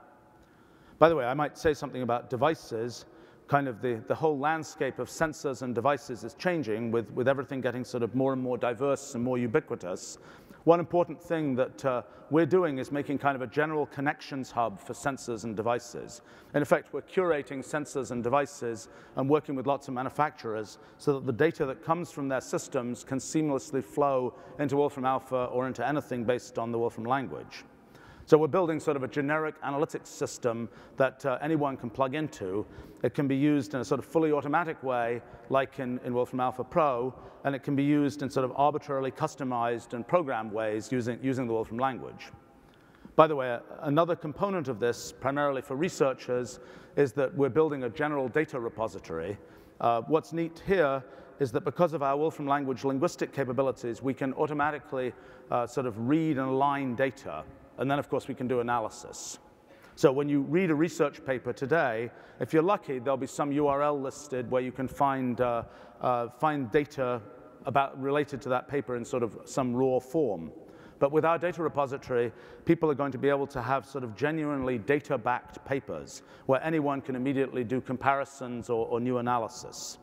By the way, I might say something about devices. Kind of the, the whole landscape of sensors and devices is changing with, with everything getting sort of more and more diverse and more ubiquitous. One important thing that uh, we're doing is making kind of a general connections hub for sensors and devices. In effect, we're curating sensors and devices and working with lots of manufacturers so that the data that comes from their systems can seamlessly flow into Wolfram Alpha or into anything based on the Wolfram language. So we're building sort of a generic analytics system that uh, anyone can plug into. It can be used in a sort of fully automatic way, like in, in Wolfram Alpha Pro, and it can be used in sort of arbitrarily customized and programmed ways using, using the Wolfram language. By the way, another component of this, primarily for researchers, is that we're building a general data repository. Uh, what's neat here is that because of our Wolfram language linguistic capabilities, we can automatically uh, sort of read and align data. And then, of course, we can do analysis. So when you read a research paper today, if you're lucky, there'll be some U R L listed where you can find, uh, uh, find data about, related to that paper in sort of some raw form. But with our data repository, people are going to be able to have sort of genuinely data-backed papers where anyone can immediately do comparisons or, or new analysis.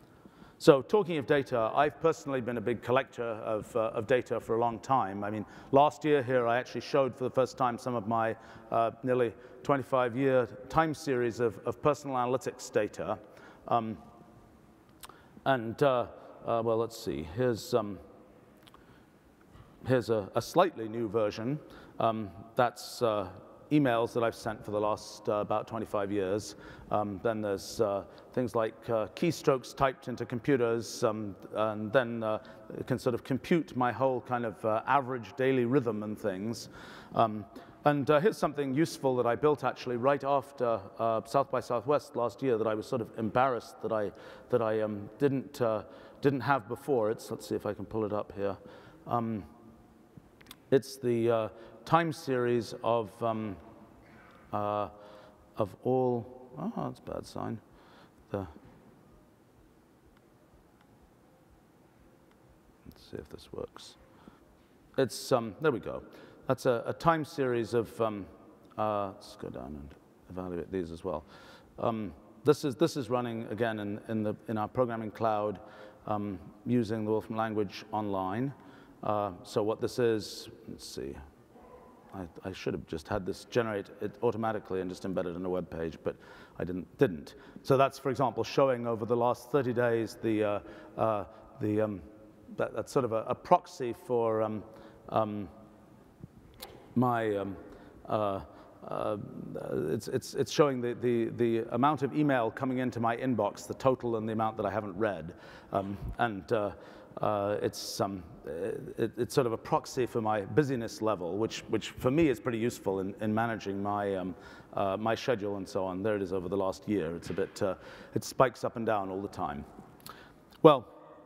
So talking of data, I've personally been a big collector of, uh, of data for a long time. I mean, last year here, I actually showed for the first time some of my uh, nearly twenty-five year time series of, of personal analytics data. Um, and, uh, uh, well, let's see. Here's, um, here's a, a slightly new version. Um, that's uh, emails that I've sent for the last uh, about twenty-five years. Um, then there's uh, things like uh, keystrokes typed into computers, um, and then uh, it can sort of compute my whole kind of uh, average daily rhythm and things. Um, and uh, here's something useful that I built actually right after uh, South by Southwest last year that I was sort of embarrassed that I, that I um, didn't, uh, didn't have before. It's, let's see if I can pull it up here. Um, it's the uh, time series of, um, uh, of all, oh, that's a bad sign. The, let's see if this works. It's, um, there we go. That's a, a time series of, um, uh, let's go down and evaluate these as well. Um, this, is, this is running, again, in, in, the, in our programming cloud um, using the Wolfram language online. Uh, so what this is, let's see. I, I should have just had this generate it automatically and just embedded in a web page, but I didn't. didn't. So that's, for example, showing over the last thirty days the, uh, uh, the, um, that, that's sort of a, a proxy for um, um, my, um, uh, uh, it's, it's, it's showing the, the, the amount of email coming into my inbox, the total and the amount that I haven't read. Um, and uh, uh, it's, um, it, it's sort of a proxy for my busyness level, which, which for me is pretty useful in, in managing my, um, uh, my schedule and so on. There it is over the last year. It's a bit, uh, it spikes up and down all the time. Well,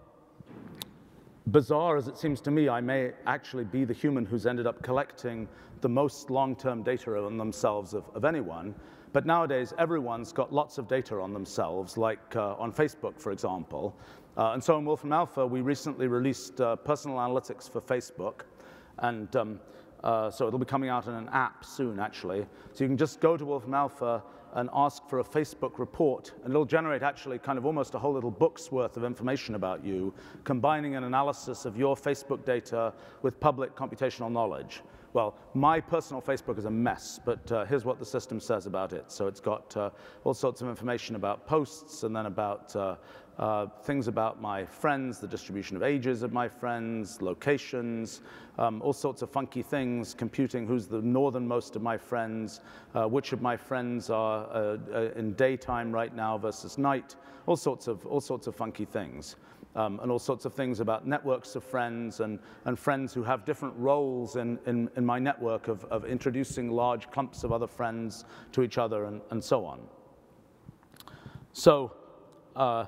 bizarre as it seems to me, I may actually be the human who's ended up collecting the most long-term data on themselves of, of anyone. But nowadays, everyone's got lots of data on themselves, like uh, on Facebook, for example. Uh, and so in Wolfram Alpha, we recently released uh, personal analytics for Facebook. And um, uh, so it'll be coming out in an app soon, actually. So you can just go to Wolfram Alpha and ask for a Facebook report, and it'll generate actually kind of almost a whole little book's worth of information about you, combining an analysis of your Facebook data with public computational knowledge. Well, my personal Facebook is a mess, but uh, here's what the system says about it. So it's got uh, all sorts of information about posts, and then about uh, uh, things about my friends, the distribution of ages of my friends, locations, um, all sorts of funky things, computing who's the northernmost of my friends, uh, which of my friends are uh, uh, in daytime right now versus night, all sorts of, all sorts of funky things. Um, and all sorts of things about networks of friends and, and friends who have different roles in, in, in my network of, of introducing large clumps of other friends to each other and, and so on. So uh,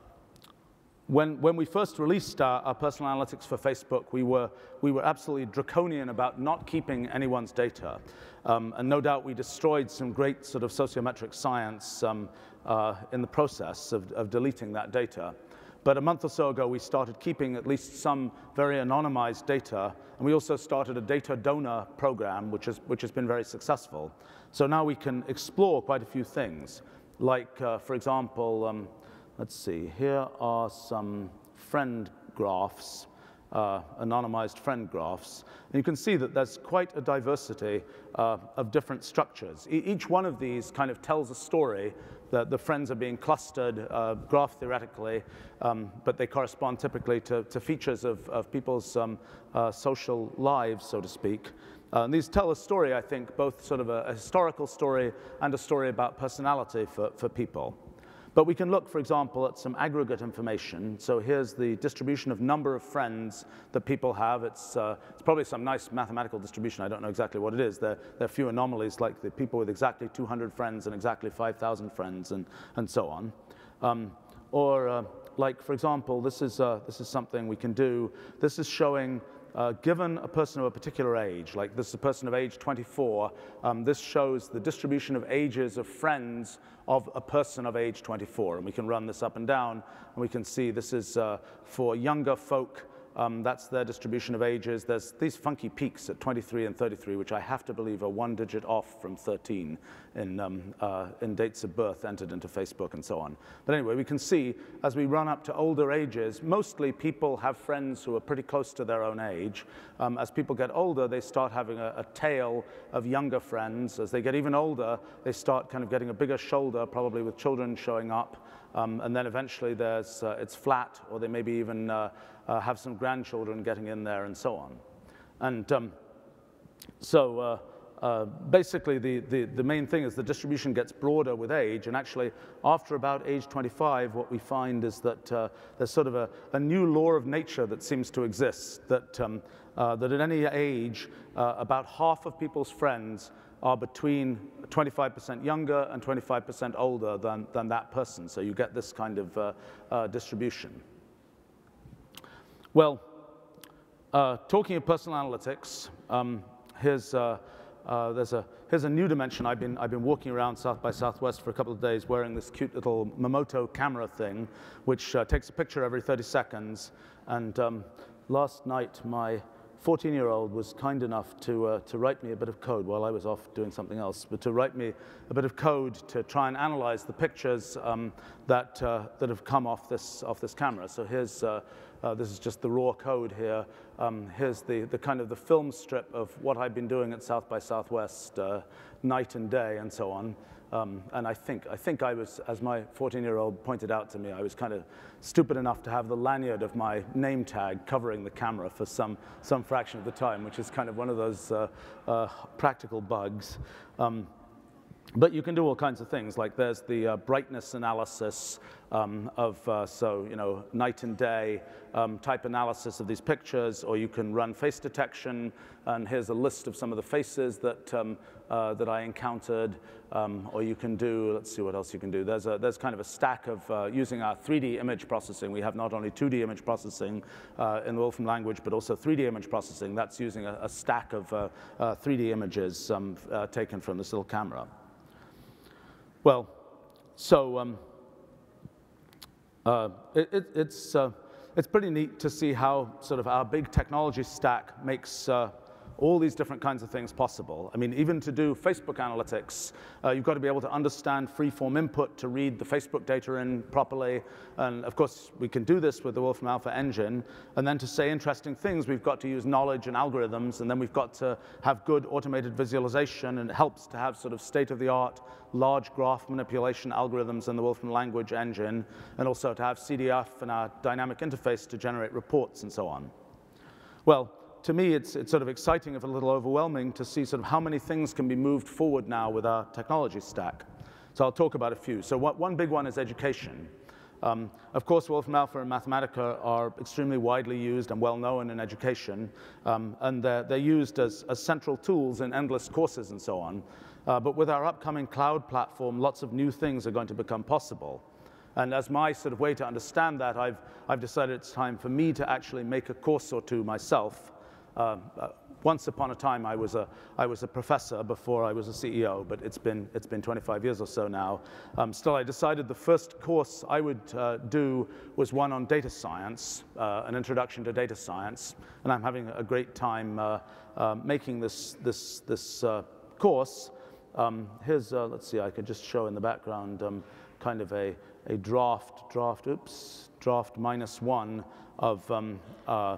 when, when we first released our, our personal analytics for Facebook, we were, we were absolutely draconian about not keeping anyone's data. Um, and no doubt we destroyed some great sort of sociometric science um, uh, in the process of, of deleting that data. But a month or so ago, we started keeping at least some very anonymized data, and we also started a data donor program, which, is, which has been very successful. So now we can explore quite a few things, like, uh, for example, um, let's see, here are some friend graphs, uh, anonymized friend graphs. And you can see that there's quite a diversity uh, of different structures. E each one of these kind of tells a story. The, the friends are being clustered uh, graph theoretically, um, but they correspond typically to, to features of, of people's um, uh, social lives, so to speak. Uh, and these tell a story, I think, both sort of a, a historical story and a story about personality for, for people. But we can look, for example, at some aggregate information. So here's the distribution of number of friends that people have. It's, uh, it's probably some nice mathematical distribution. I don't know exactly what it is. There, there are a few anomalies, like the people with exactly two hundred friends and exactly five thousand friends, and, and so on. Um, or uh, like, for example, this is, uh, this is something we can do. This is showing, Uh, given a person of a particular age, like this is a person of age twenty-four, um, this shows the distribution of ages of friends of a person of age twenty-four. And we can run this up and down, and we can see this is uh, for younger folk. Um, that's their distribution of ages. There's these funky peaks at twenty-three and thirty-three, which I have to believe are one digit off from thirteen in, um, uh, in dates of birth entered into Facebook and so on. But anyway, we can see as we run up to older ages, mostly people have friends who are pretty close to their own age. Um, as people get older, they start having a, a tail of younger friends. As they get even older, they start kind of getting a bigger shoulder, probably with children showing up. Um, and then eventually there's, uh, it's flat, or they maybe even uh, uh, have some grandchildren getting in there and so on. And um, so uh, uh, basically the, the, the main thing is the distribution gets broader with age, and actually after about age twenty-five, what we find is that uh, there's sort of a, a new law of nature that seems to exist, that, um, uh, that at any age, uh, about half of people's friends are between twenty-five percent younger and twenty-five percent older than, than that person. So you get this kind of uh, uh, distribution. Well, uh, talking of personal analytics, um, here's, uh, uh, there's a, here's a new dimension. I've been, I've been walking around South by Southwest for a couple of days wearing this cute little Momoto camera thing, which uh, takes a picture every thirty seconds. And um, last night, my fourteen-year-old was kind enough to, uh, to write me a bit of code while I was off doing something else, but to write me a bit of code to try and analyze the pictures um, that, uh, that have come off this, off this camera. So here's, uh, uh, this is just the raw code here. Um, here's the, the kind of the film strip of what I've been doing at South by Southwest uh, night and day and so on. Um, and I think, I think I was, as my fourteen-year-old pointed out to me, I was kind of stupid enough to have the lanyard of my name tag covering the camera for some, some fraction of the time, which is kind of one of those uh, uh, practical bugs. Um, But you can do all kinds of things, like there's the uh, brightness analysis um, of, uh, so, you know, night and day um, type analysis of these pictures, or you can run face detection, and here's a list of some of the faces that, um, uh, that I encountered, um, or you can do, let's see what else you can do. There's, a, there's kind of a stack of, uh, using our three D image processing. We have not only two D image processing uh, in the Wolfram language, but also three D image processing. That's using a, a stack of uh, uh, three D images um, uh, taken from this little camera. Well, so um, uh, it, it, it's, uh, it's pretty neat to see how sort of our big technology stack makes uh, all these different kinds of things possible. I mean, even to do Facebook analytics, uh, you've got to be able to understand free-form input to read the Facebook data in properly. And of course, we can do this with the Wolfram Alpha engine. And then to say interesting things, we've got to use knowledge and algorithms. And then we've got to have good automated visualization. And it helps to have sort of state-of-the-art large graph manipulation algorithms in the Wolfram language engine, and also to have C D F and our dynamic interface to generate reports and so on. Well, to me, it's, it's sort of exciting, if a little overwhelming, to see sort of how many things can be moved forward now with our technology stack. So I'll talk about a few. So what, one big one is education. Um, of course, Wolfram Alpha and Mathematica are extremely widely used and well known in education, um, and they're, they're used as, as central tools in endless courses and so on. Uh, but with our upcoming cloud platform, lots of new things are going to become possible. And as my sort of way to understand that, I've, I've decided it's time for me to actually make a course or two myself. Uh, uh, once upon a time, I was a, I was a professor before I was a C E O, but it's been, it's been twenty-five years or so now. Um, still, I decided the first course I would uh, do was one on data science, uh, an introduction to data science. And I'm having a great time uh, uh, making this, this, this uh, course. Um, here's, uh, let's see, I could just show in the background um, kind of a, a draft, draft, oops, draft minus one of, um, uh,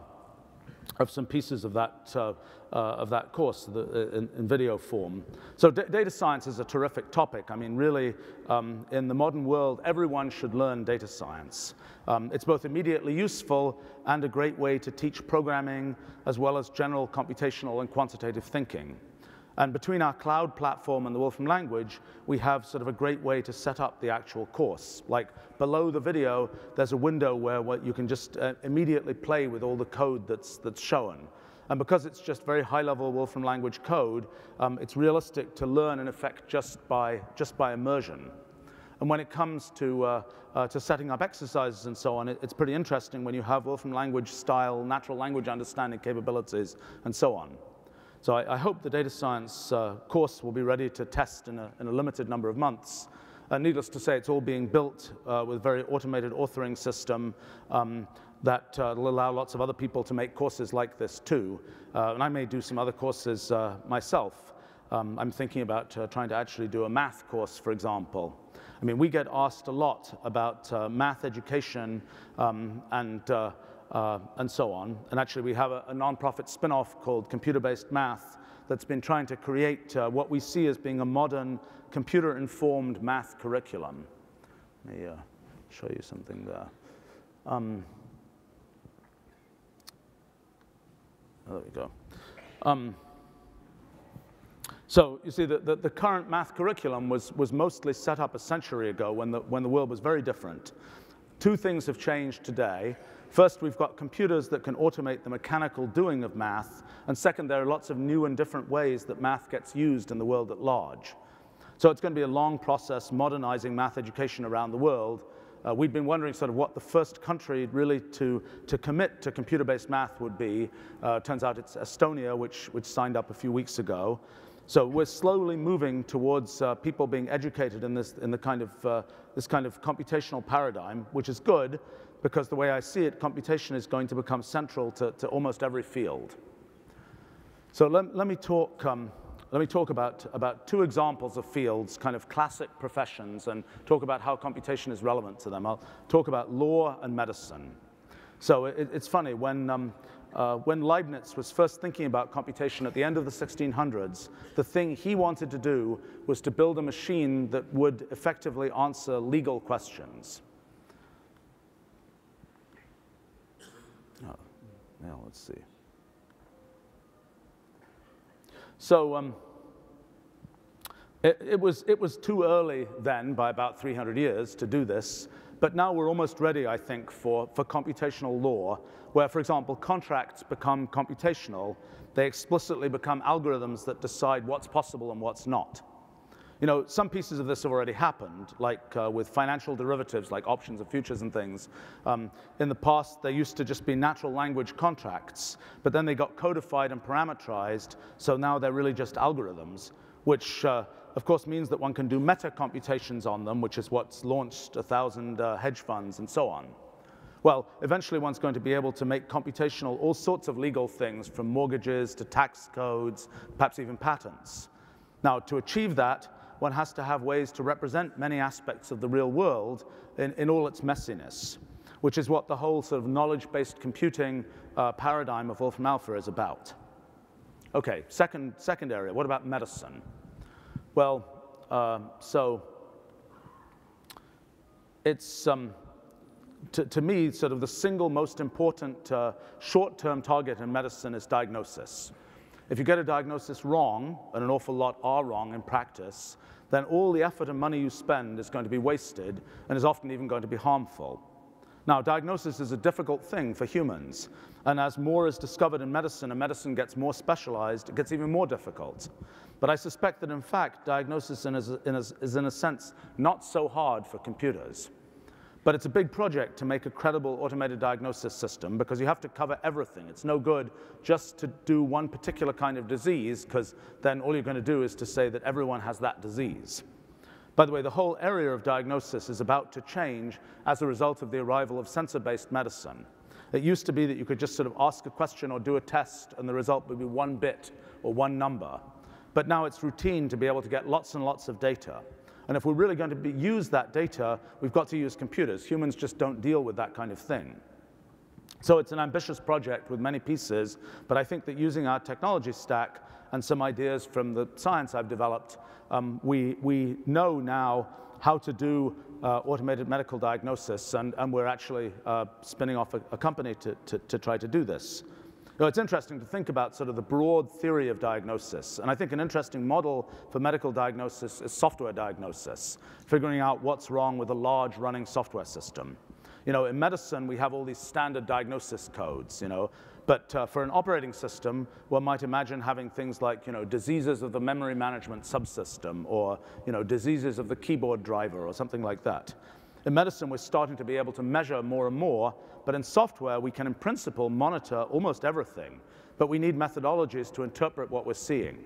of some pieces of that, uh, uh, of that course the, in, in video form. So d data science is a terrific topic. I mean, really, um, in the modern world, everyone should learn data science. Um, it's both immediately useful and a great way to teach programming, as well as general computational and quantitative thinking. And between our cloud platform and the Wolfram language, we have sort of a great way to set up the actual course. Like below the video, there's a window where what you can just uh, immediately play with all the code that's, that's shown. And because it's just very high-level Wolfram language code, um, it's realistic to learn, in effect, just by, just by immersion. And when it comes to, uh, uh, to setting up exercises and so on, it, it's pretty interesting when you have Wolfram language style, natural language understanding capabilities, and so on. So I, I hope the data science uh, course will be ready to test in a, in a limited number of months. Uh, needless to say, it's all being built uh, with a very automated authoring system um, that uh, will allow lots of other people to make courses like this too. Uh, and I may do some other courses uh, myself. Um, I'm thinking about uh, trying to actually do a math course, for example. I mean, we get asked a lot about uh, math education um, and uh, Uh, and so on. And actually, we have a, a nonprofit spin-off called Computer-Based Math that's been trying to create uh, what we see as being a modern computer-informed math curriculum. Let me uh, show you something there. Um, oh, there we go. Um, so you see, the, the, the current math curriculum was, was mostly set up a century ago when the, when the world was very different. Two things have changed today. First, we've got computers that can automate the mechanical doing of math. And second, there are lots of new and different ways that math gets used in the world at large. So it's going to be a long process modernizing math education around the world. Uh, we'd been wondering sort of what the first country really to, to commit to computer-based math would be. Uh, turns out it's Estonia, which, which signed up a few weeks ago. So we're slowly moving towards uh, people being educated in this, in the kind of, uh, this kind of computational paradigm, which is good, because the way I see it, computation is going to become central to, to almost every field. So let, let me talk, um, let me talk about, about two examples of fields, kind of classic professions, and talk about how computation is relevant to them. I'll talk about law and medicine. So it, it's funny, when, um, uh, when Leibniz was first thinking about computation at the end of the sixteen hundreds, the thing he wanted to do was to build a machine that would effectively answer legal questions. Oh, now let's see. So um, it, it, was, it was too early then, by about three hundred years, to do this. But now we're almost ready, I think, for, for computational law, where, for example, contracts become computational. They explicitly become algorithms that decide what's possible and what's not. You know, some pieces of this have already happened, like uh, with financial derivatives, like options and futures and things. Um, in the past, they used to just be natural language contracts, but then they got codified and parameterized, so now they're really just algorithms, which, uh, of course, means that one can do meta computations on them, which is what's launched a thousand uh, hedge funds and so on. Well, eventually one's going to be able to make computational all sorts of legal things, from mortgages to tax codes, perhaps even patents. Now, to achieve that, one has to have ways to represent many aspects of the real world in, in all its messiness, which is what the whole sort of knowledge-based computing uh, paradigm of Wolfram Alpha is about. Okay, second, second area, what about medicine? Well, uh, so it's, um, to, to me, sort of the single most important uh, short-term target in medicine is diagnosis. If you get a diagnosis wrong, and an awful lot are wrong in practice, then all the effort and money you spend is going to be wasted and is often even going to be harmful. Now, diagnosis is a difficult thing for humans, and as more is discovered in medicine and medicine gets more specialized, it gets even more difficult. But I suspect that, in fact, diagnosis is, is in a sense not so hard for computers. But it's a big project to make a credible automated diagnosis system, because you have to cover everything. It's no good just to do one particular kind of disease, because then all you're going to do is to say that everyone has that disease. By the way, the whole area of diagnosis is about to change as a result of the arrival of sensor-based medicine. It used to be that you could just sort of ask a question or do a test, and the result would be one bit or one number. But now it's routine to be able to get lots and lots of data. And if we're really going to be, use that data, we've got to use computers. Humans just don't deal with that kind of thing. So it's an ambitious project with many pieces, but I think that using our technology stack and some ideas from the science I've developed, um, we, we know now how to do uh, automated medical diagnosis, and, and we're actually uh, spinning off a, a company to, to, to try to do this. You know, it's interesting to think about sort of the broad theory of diagnosis, and I think an interesting model for medical diagnosis is software diagnosis, figuring out what's wrong with a large running software system. You know, in medicine, we have all these standard diagnosis codes, you know, but uh, for an operating system, one might imagine having things like, you know, diseases of the memory management subsystem, or, you know, diseases of the keyboard driver, or something like that. In medicine, we're starting to be able to measure more and more, but in software, we can, in principle, monitor almost everything, but we need methodologies to interpret what we're seeing.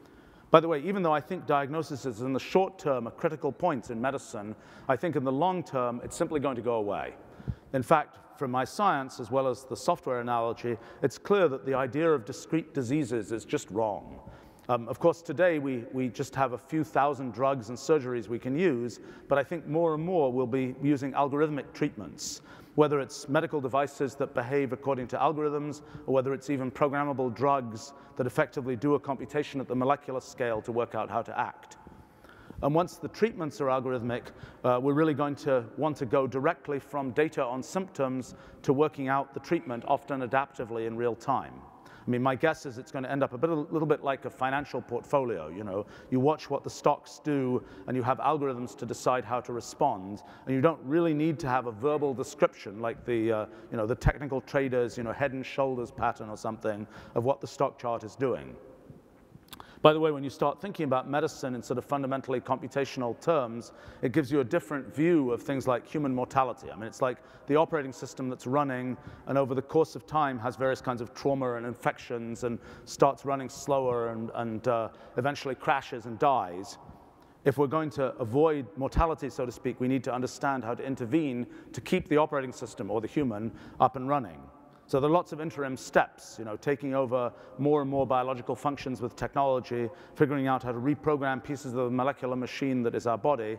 By the way, even though I think diagnosis is in the short term a critical point in medicine, I think in the long term, it's simply going to go away. In fact, from my science, as well as the software analogy, it's clear that the idea of discrete diseases is just wrong. Um, of course, today we, we just have a few thousand drugs and surgeries we can use, but I think more and more we'll be using algorithmic treatments, whether it's medical devices that behave according to algorithms, or whether it's even programmable drugs that effectively do a computation at the molecular scale to work out how to act. And once the treatments are algorithmic, uh, we're really going to want to go directly from data on symptoms to working out the treatment, often adaptively in real time. I mean, my guess is it's going to end up a, bit, a little bit like a financial portfolio. You know, you watch what the stocks do, and you have algorithms to decide how to respond. And you don't really need to have a verbal description like the, uh, you know, the technical traders, you know, head and shoulders pattern or something of what the stock chart is doing. By the way, when you start thinking about medicine in sort of fundamentally computational terms, it gives you a different view of things like human mortality. I mean, it's like the operating system that's running, and over the course of time has various kinds of trauma and infections, and starts running slower, and, and uh, eventually crashes and dies. If we're going to avoid mortality, so to speak, we need to understand how to intervene to keep the operating system, or the human, up and running. So there are lots of interim steps, you know, taking over more and more biological functions with technology, figuring out how to reprogram pieces of the molecular machine that is our body,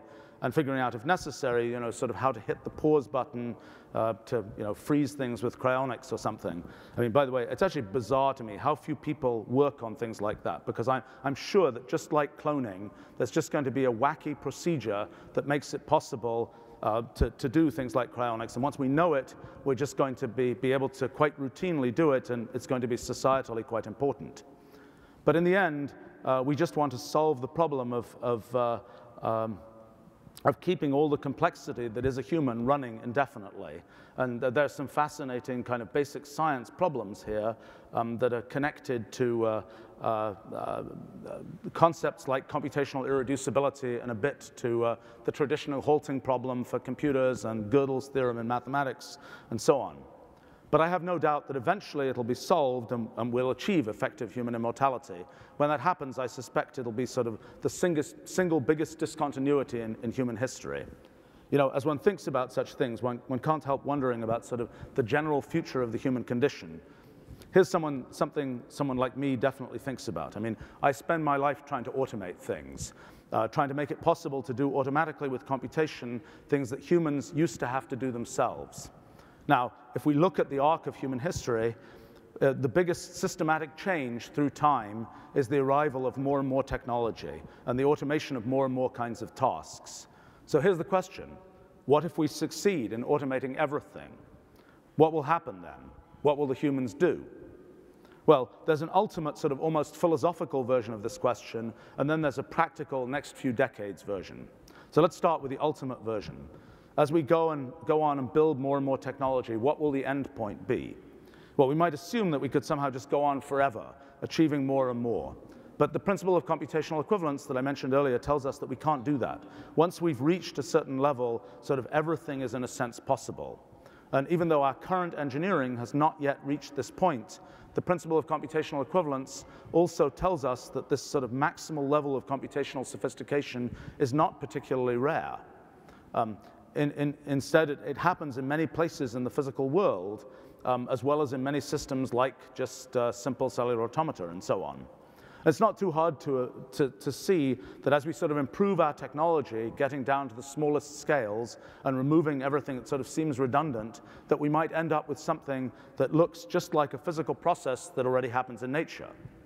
and figuring out, if necessary, you know, sort of how to hit the pause button uh, to, you know, freeze things with cryonics or something. I mean, by the way, it's actually bizarre to me how few people work on things like that, because I'm, I'm sure that just like cloning, there's just going to be a wacky procedure that makes it possible uh, to, to do things like cryonics. And once we know it, we're just going to be, be able to quite routinely do it, and it's going to be societally quite important. But in the end, uh, we just want to solve the problem of, of uh, um, of keeping all the complexity that is a human running indefinitely. And uh, there's some fascinating kind of basic science problems here um, that are connected to uh, uh, uh, concepts like computational irreducibility, and a bit to uh, the traditional halting problem for computers and Gödel's theorem in mathematics, and so on. But I have no doubt that eventually it'll be solved and, and we'll achieve effective human immortality. When that happens, I suspect it'll be sort of the single, single biggest discontinuity in, in human history. You know, as one thinks about such things, one, one can't help wondering about sort of the general future of the human condition. Here's someone, something someone like me definitely thinks about. I mean, I spend my life trying to automate things, uh, trying to make it possible to do automatically with computation things that humans used to have to do themselves. Now, if we look at the arc of human history, uh, the biggest systematic change through time is the arrival of more and more technology and the automation of more and more kinds of tasks. So here's the question. What if we succeed in automating everything? What will happen then? What will the humans do? Well, there's an ultimate sort of almost philosophical version of this question, and then there's a practical next few decades version. So let's start with the ultimate version. As we go, and go on and build more and more technology, what will the end point be? Well, we might assume that we could somehow just go on forever, achieving more and more. But the principle of computational equivalence that I mentioned earlier tells us that we can't do that. Once we've reached a certain level, sort of everything is in a sense possible. And even though our current engineering has not yet reached this point, the principle of computational equivalence also tells us that this sort of maximal level of computational sophistication is not particularly rare. Um, In, in, instead, it, it happens in many places in the physical world, um, as well as in many systems like just uh, simple cellular automata and so on. It's not too hard to, uh, to, to see that as we sort of improve our technology, getting down to the smallest scales and removing everything that sort of seems redundant, that we might end up with something that looks just like a physical process that already happens in nature.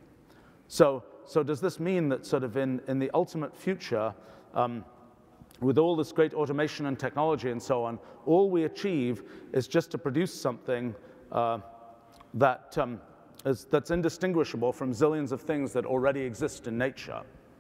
So, so does this mean that sort of in, in the ultimate future, um, with all this great automation and technology and so on, all we achieve is just to produce something uh, that, um, is, that's indistinguishable from zillions of things that already exist in nature?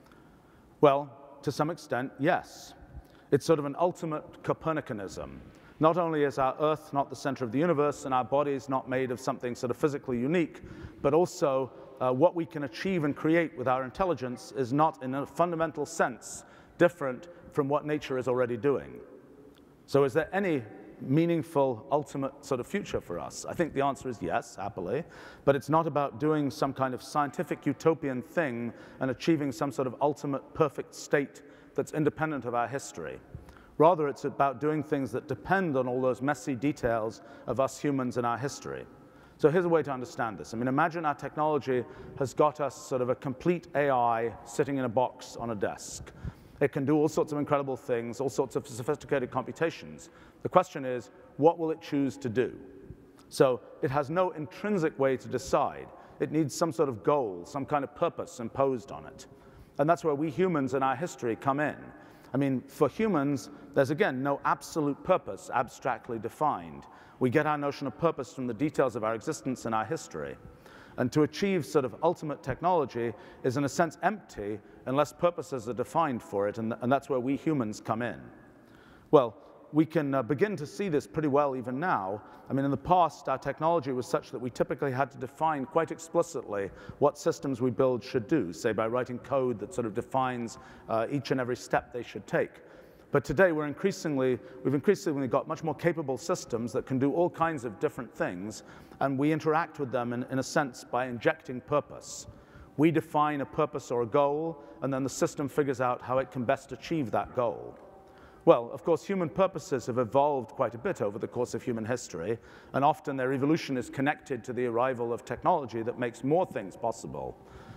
Well, to some extent, yes. It's sort of an ultimate Copernicanism. Not only is our Earth not the center of the universe and our bodies not made of something sort of physically unique, but also uh, what we can achieve and create with our intelligence is not in a fundamental sense different from what nature is already doing. So is there any meaningful ultimate sort of future for us? I think the answer is yes, happily, but it's not about doing some kind of scientific utopian thing and achieving some sort of ultimate perfect state that's independent of our history. Rather, it's about doing things that depend on all those messy details of us humans and our history. So here's a way to understand this. I mean, imagine our technology has got us sort of a complete A I sitting in a box on a desk. It can do all sorts of incredible things, all sorts of sophisticated computations. The question is, what will it choose to do? So it has no intrinsic way to decide. It needs some sort of goal, some kind of purpose imposed on it. And that's where we humans in our history come in. I mean, for humans, there's again no absolute purpose abstractly defined. We get our notion of purpose from the details of our existence and our history. And to achieve sort of ultimate technology is in a sense empty unless purposes are defined for it, and, th and that's where we humans come in. Well, we can uh, begin to see this pretty well even now. I mean, in the past, our technology was such that we typically had to define quite explicitly what systems we build should do, say by writing code that sort of defines uh, each and every step they should take. But today, we're increasingly, we've increasingly got much more capable systems that can do all kinds of different things, and we interact with them in, in a sense by injecting purpose. We define a purpose or a goal, and then the system figures out how it can best achieve that goal. Well, of course, human purposes have evolved quite a bit over the course of human history, and often their evolution is connected to the arrival of technology that makes more things possible.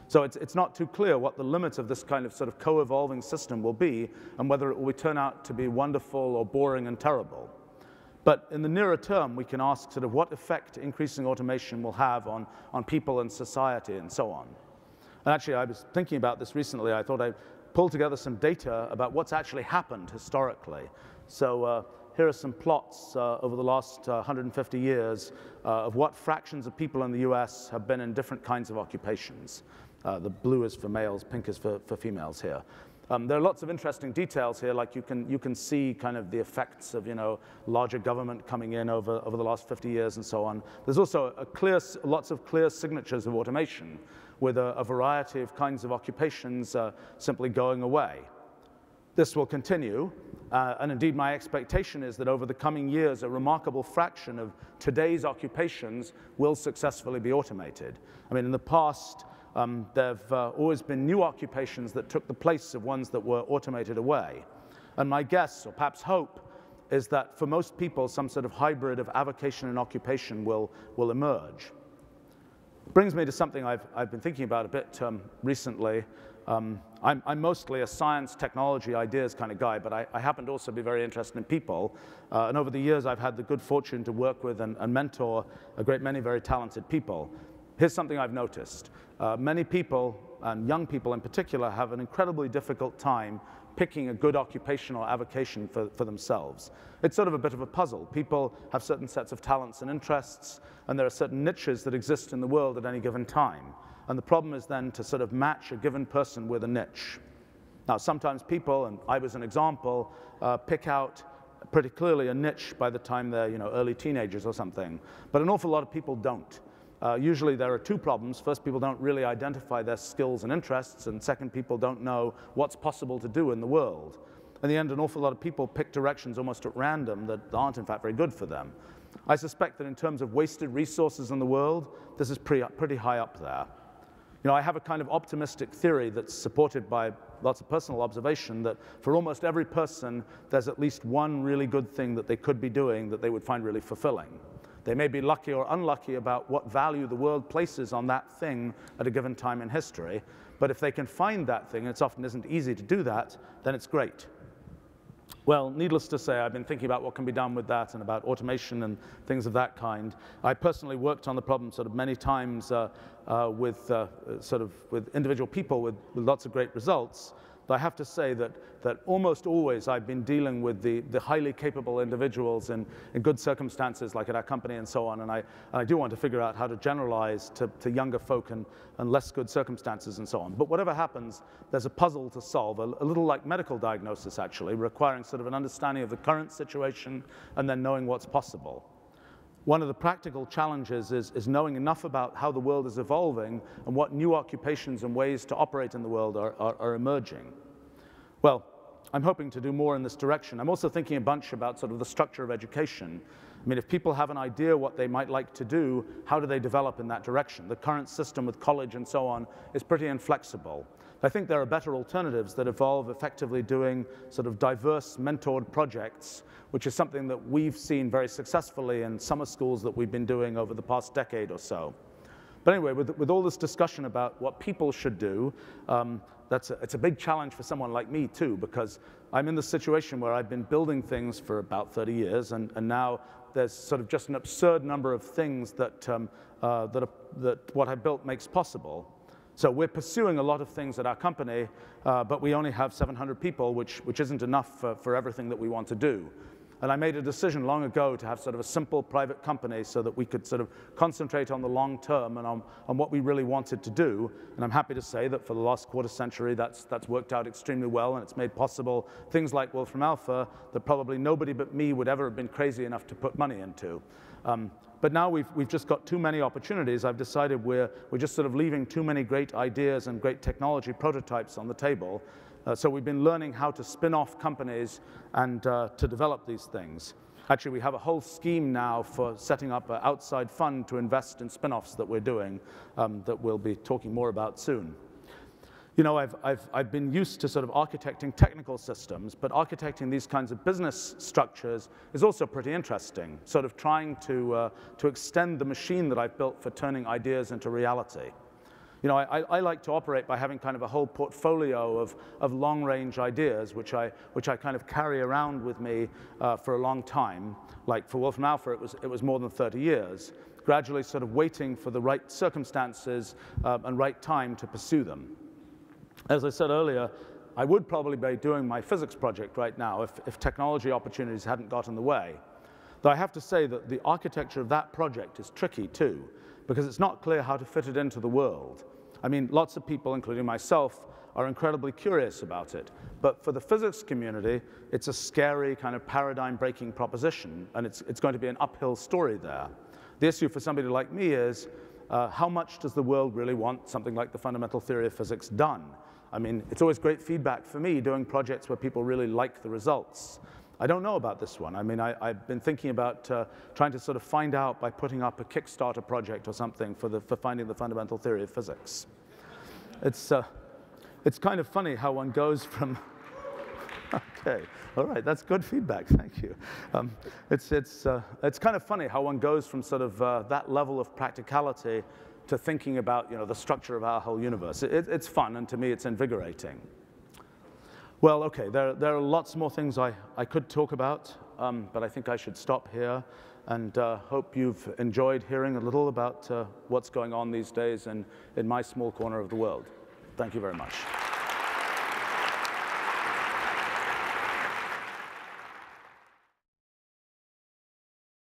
So it's, it's not too clear what the limits of this kind of sort of co-evolving system will be and whether it will turn out to be wonderful or boring and terrible. But in the nearer term, we can ask sort of what effect increasing automation will have on, on people and society and so on. And actually, I was thinking about this recently. I thought I'd pull together some data about what's actually happened historically. So uh, here are some plots uh, over the last uh, one hundred fifty years uh, of what fractions of people in the U S have been in different kinds of occupations. Uh, the blue is for males, pink is for, for females here. Um, there are lots of interesting details here, like you can, you can see kind of the effects of, you know, larger government coming in over, over the last fifty years and so on. There's also a clear, lots of clear signatures of automation with a, a variety of kinds of occupations uh, simply going away. This will continue, uh, and indeed my expectation is that over the coming years, a remarkable fraction of today's occupations will successfully be automated. I mean, in the past, Um, there have uh, always been new occupations that took the place of ones that were automated away. And my guess, or perhaps hope, is that for most people, some sort of hybrid of avocation and occupation will, will emerge. Brings me to something I've, I've been thinking about a bit um, recently. Um, I'm, I'm mostly a science, technology, ideas kind of guy, but I, I happen to also be very interested in people. Uh, and over the years, I've had the good fortune to work with and, and mentor a great many very talented people. Here's something I've noticed. Uh, many people, and young people in particular, have an incredibly difficult time picking a good occupational avocation for, for themselves. It's sort of a bit of a puzzle. People have certain sets of talents and interests, and there are certain niches that exist in the world at any given time. And the problem is then to sort of match a given person with a niche. Now, sometimes people, and I was an example, uh, pick out pretty clearly a niche by the time they're, you know, early teenagers or something. But an awful lot of people don't. Uh, usually there are two problems. First, people don't really identify their skills and interests, and second, people don't know what's possible to do in the world. In the end, an awful lot of people pick directions almost at random that aren't, in fact, very good for them. I suspect that in terms of wasted resources in the world, this is pretty, pretty high up there. You know, I have a kind of optimistic theory that's supported by lots of personal observation that for almost every person, there's at least one really good thing that they could be doing that they would find really fulfilling. They may be lucky or unlucky about what value the world places on that thing at a given time in history, but if they can find that thing, and it often isn't easy to do that, then it's great. Well, needless to say, I've been thinking about what can be done with that and about automation and things of that kind. I personally worked on the problem sort of many times uh, uh, with uh, sort of with individual people with, with lots of great results. But I have to say that, that almost always I've been dealing with the, the highly capable individuals in, in good circumstances, like at our company and so on, and I, and I do want to figure out how to generalize to, to younger folk and, and less good circumstances and so on. But whatever happens, there's a puzzle to solve, a, a little like medical diagnosis actually, requiring sort of an understanding of the current situation and then knowing what's possible. One of the practical challenges is, is knowing enough about how the world is evolving and what new occupations and ways to operate in the world are, are, are emerging. Well, I'm hoping to do more in this direction. I'm also thinking a bunch about sort of the structure of education. I mean, if people have an idea what they might like to do, how do they develop in that direction? The current system with college and so on is pretty inflexible. I think there are better alternatives that involve effectively doing sort of diverse mentored projects, which is something that we've seen very successfully in summer schools that we've been doing over the past decade or so. But anyway, with, with all this discussion about what people should do, um, that's a, it's a big challenge for someone like me too, because I'm in the situation where I've been building things for about thirty years, and, and now there's sort of just an absurd number of things that, um, uh, that, are, that what I built makes possible. So we're pursuing a lot of things at our company, uh, but we only have seven hundred people, which, which isn't enough for, for everything that we want to do. And I made a decision long ago to have sort of a simple private company so that we could sort of concentrate on the long term and on, on what we really wanted to do. And I'm happy to say that for the last quarter century, that's, that's worked out extremely well, and it's made possible things like Wolfram Alpha that probably nobody but me would ever have been crazy enough to put money into. Um, but now we've, we've just got too many opportunities. I've decided we're, we're just sort of leaving too many great ideas and great technology prototypes on the table. Uh, so we've been learning how to spin off companies and uh, to develop these things. Actually, we have a whole scheme now for setting up an outside fund to invest in spin-offs that we're doing um, that we'll be talking more about soon. You know, I've, I've, I've been used to sort of architecting technical systems, but architecting these kinds of business structures is also pretty interesting, sort of trying to, uh, to extend the machine that I've built for turning ideas into reality. You know, I, I like to operate by having kind of a whole portfolio of, of long-range ideas, which I, which I kind of carry around with me uh, for a long time. Like for Wolfram Alpha, it was, it was more than thirty years, gradually sort of waiting for the right circumstances uh, and right time to pursue them. As I said earlier, I would probably be doing my physics project right now if, if technology opportunities hadn't got in the way. Though I have to say that the architecture of that project is tricky too, because it's not clear how to fit it into the world. I mean, lots of people, including myself, are incredibly curious about it. But for the physics community, it's a scary kind of paradigm-breaking proposition, and it's, it's going to be an uphill story there. The issue for somebody like me is, uh, how much does the world really want something like the fundamental theory of physics done? I mean, it's always great feedback for me doing projects where people really like the results. I don't know about this one. I mean, I, I've been thinking about uh, trying to sort of find out by putting up a Kickstarter project or something for, the, for finding the fundamental theory of physics. It's, uh, it's kind of funny how one goes from, okay, all right, that's good feedback, thank you. Um, it's, it's, uh, it's kind of funny how one goes from sort of uh, that level of practicality to thinking about, you know, the structure of our whole universe. It, it's fun, and to me, it's invigorating. Well, okay, there, there are lots more things I, I could talk about, um, but I think I should stop here, and uh, hope you've enjoyed hearing a little about uh, what's going on these days in, in my small corner of the world. Thank you very much.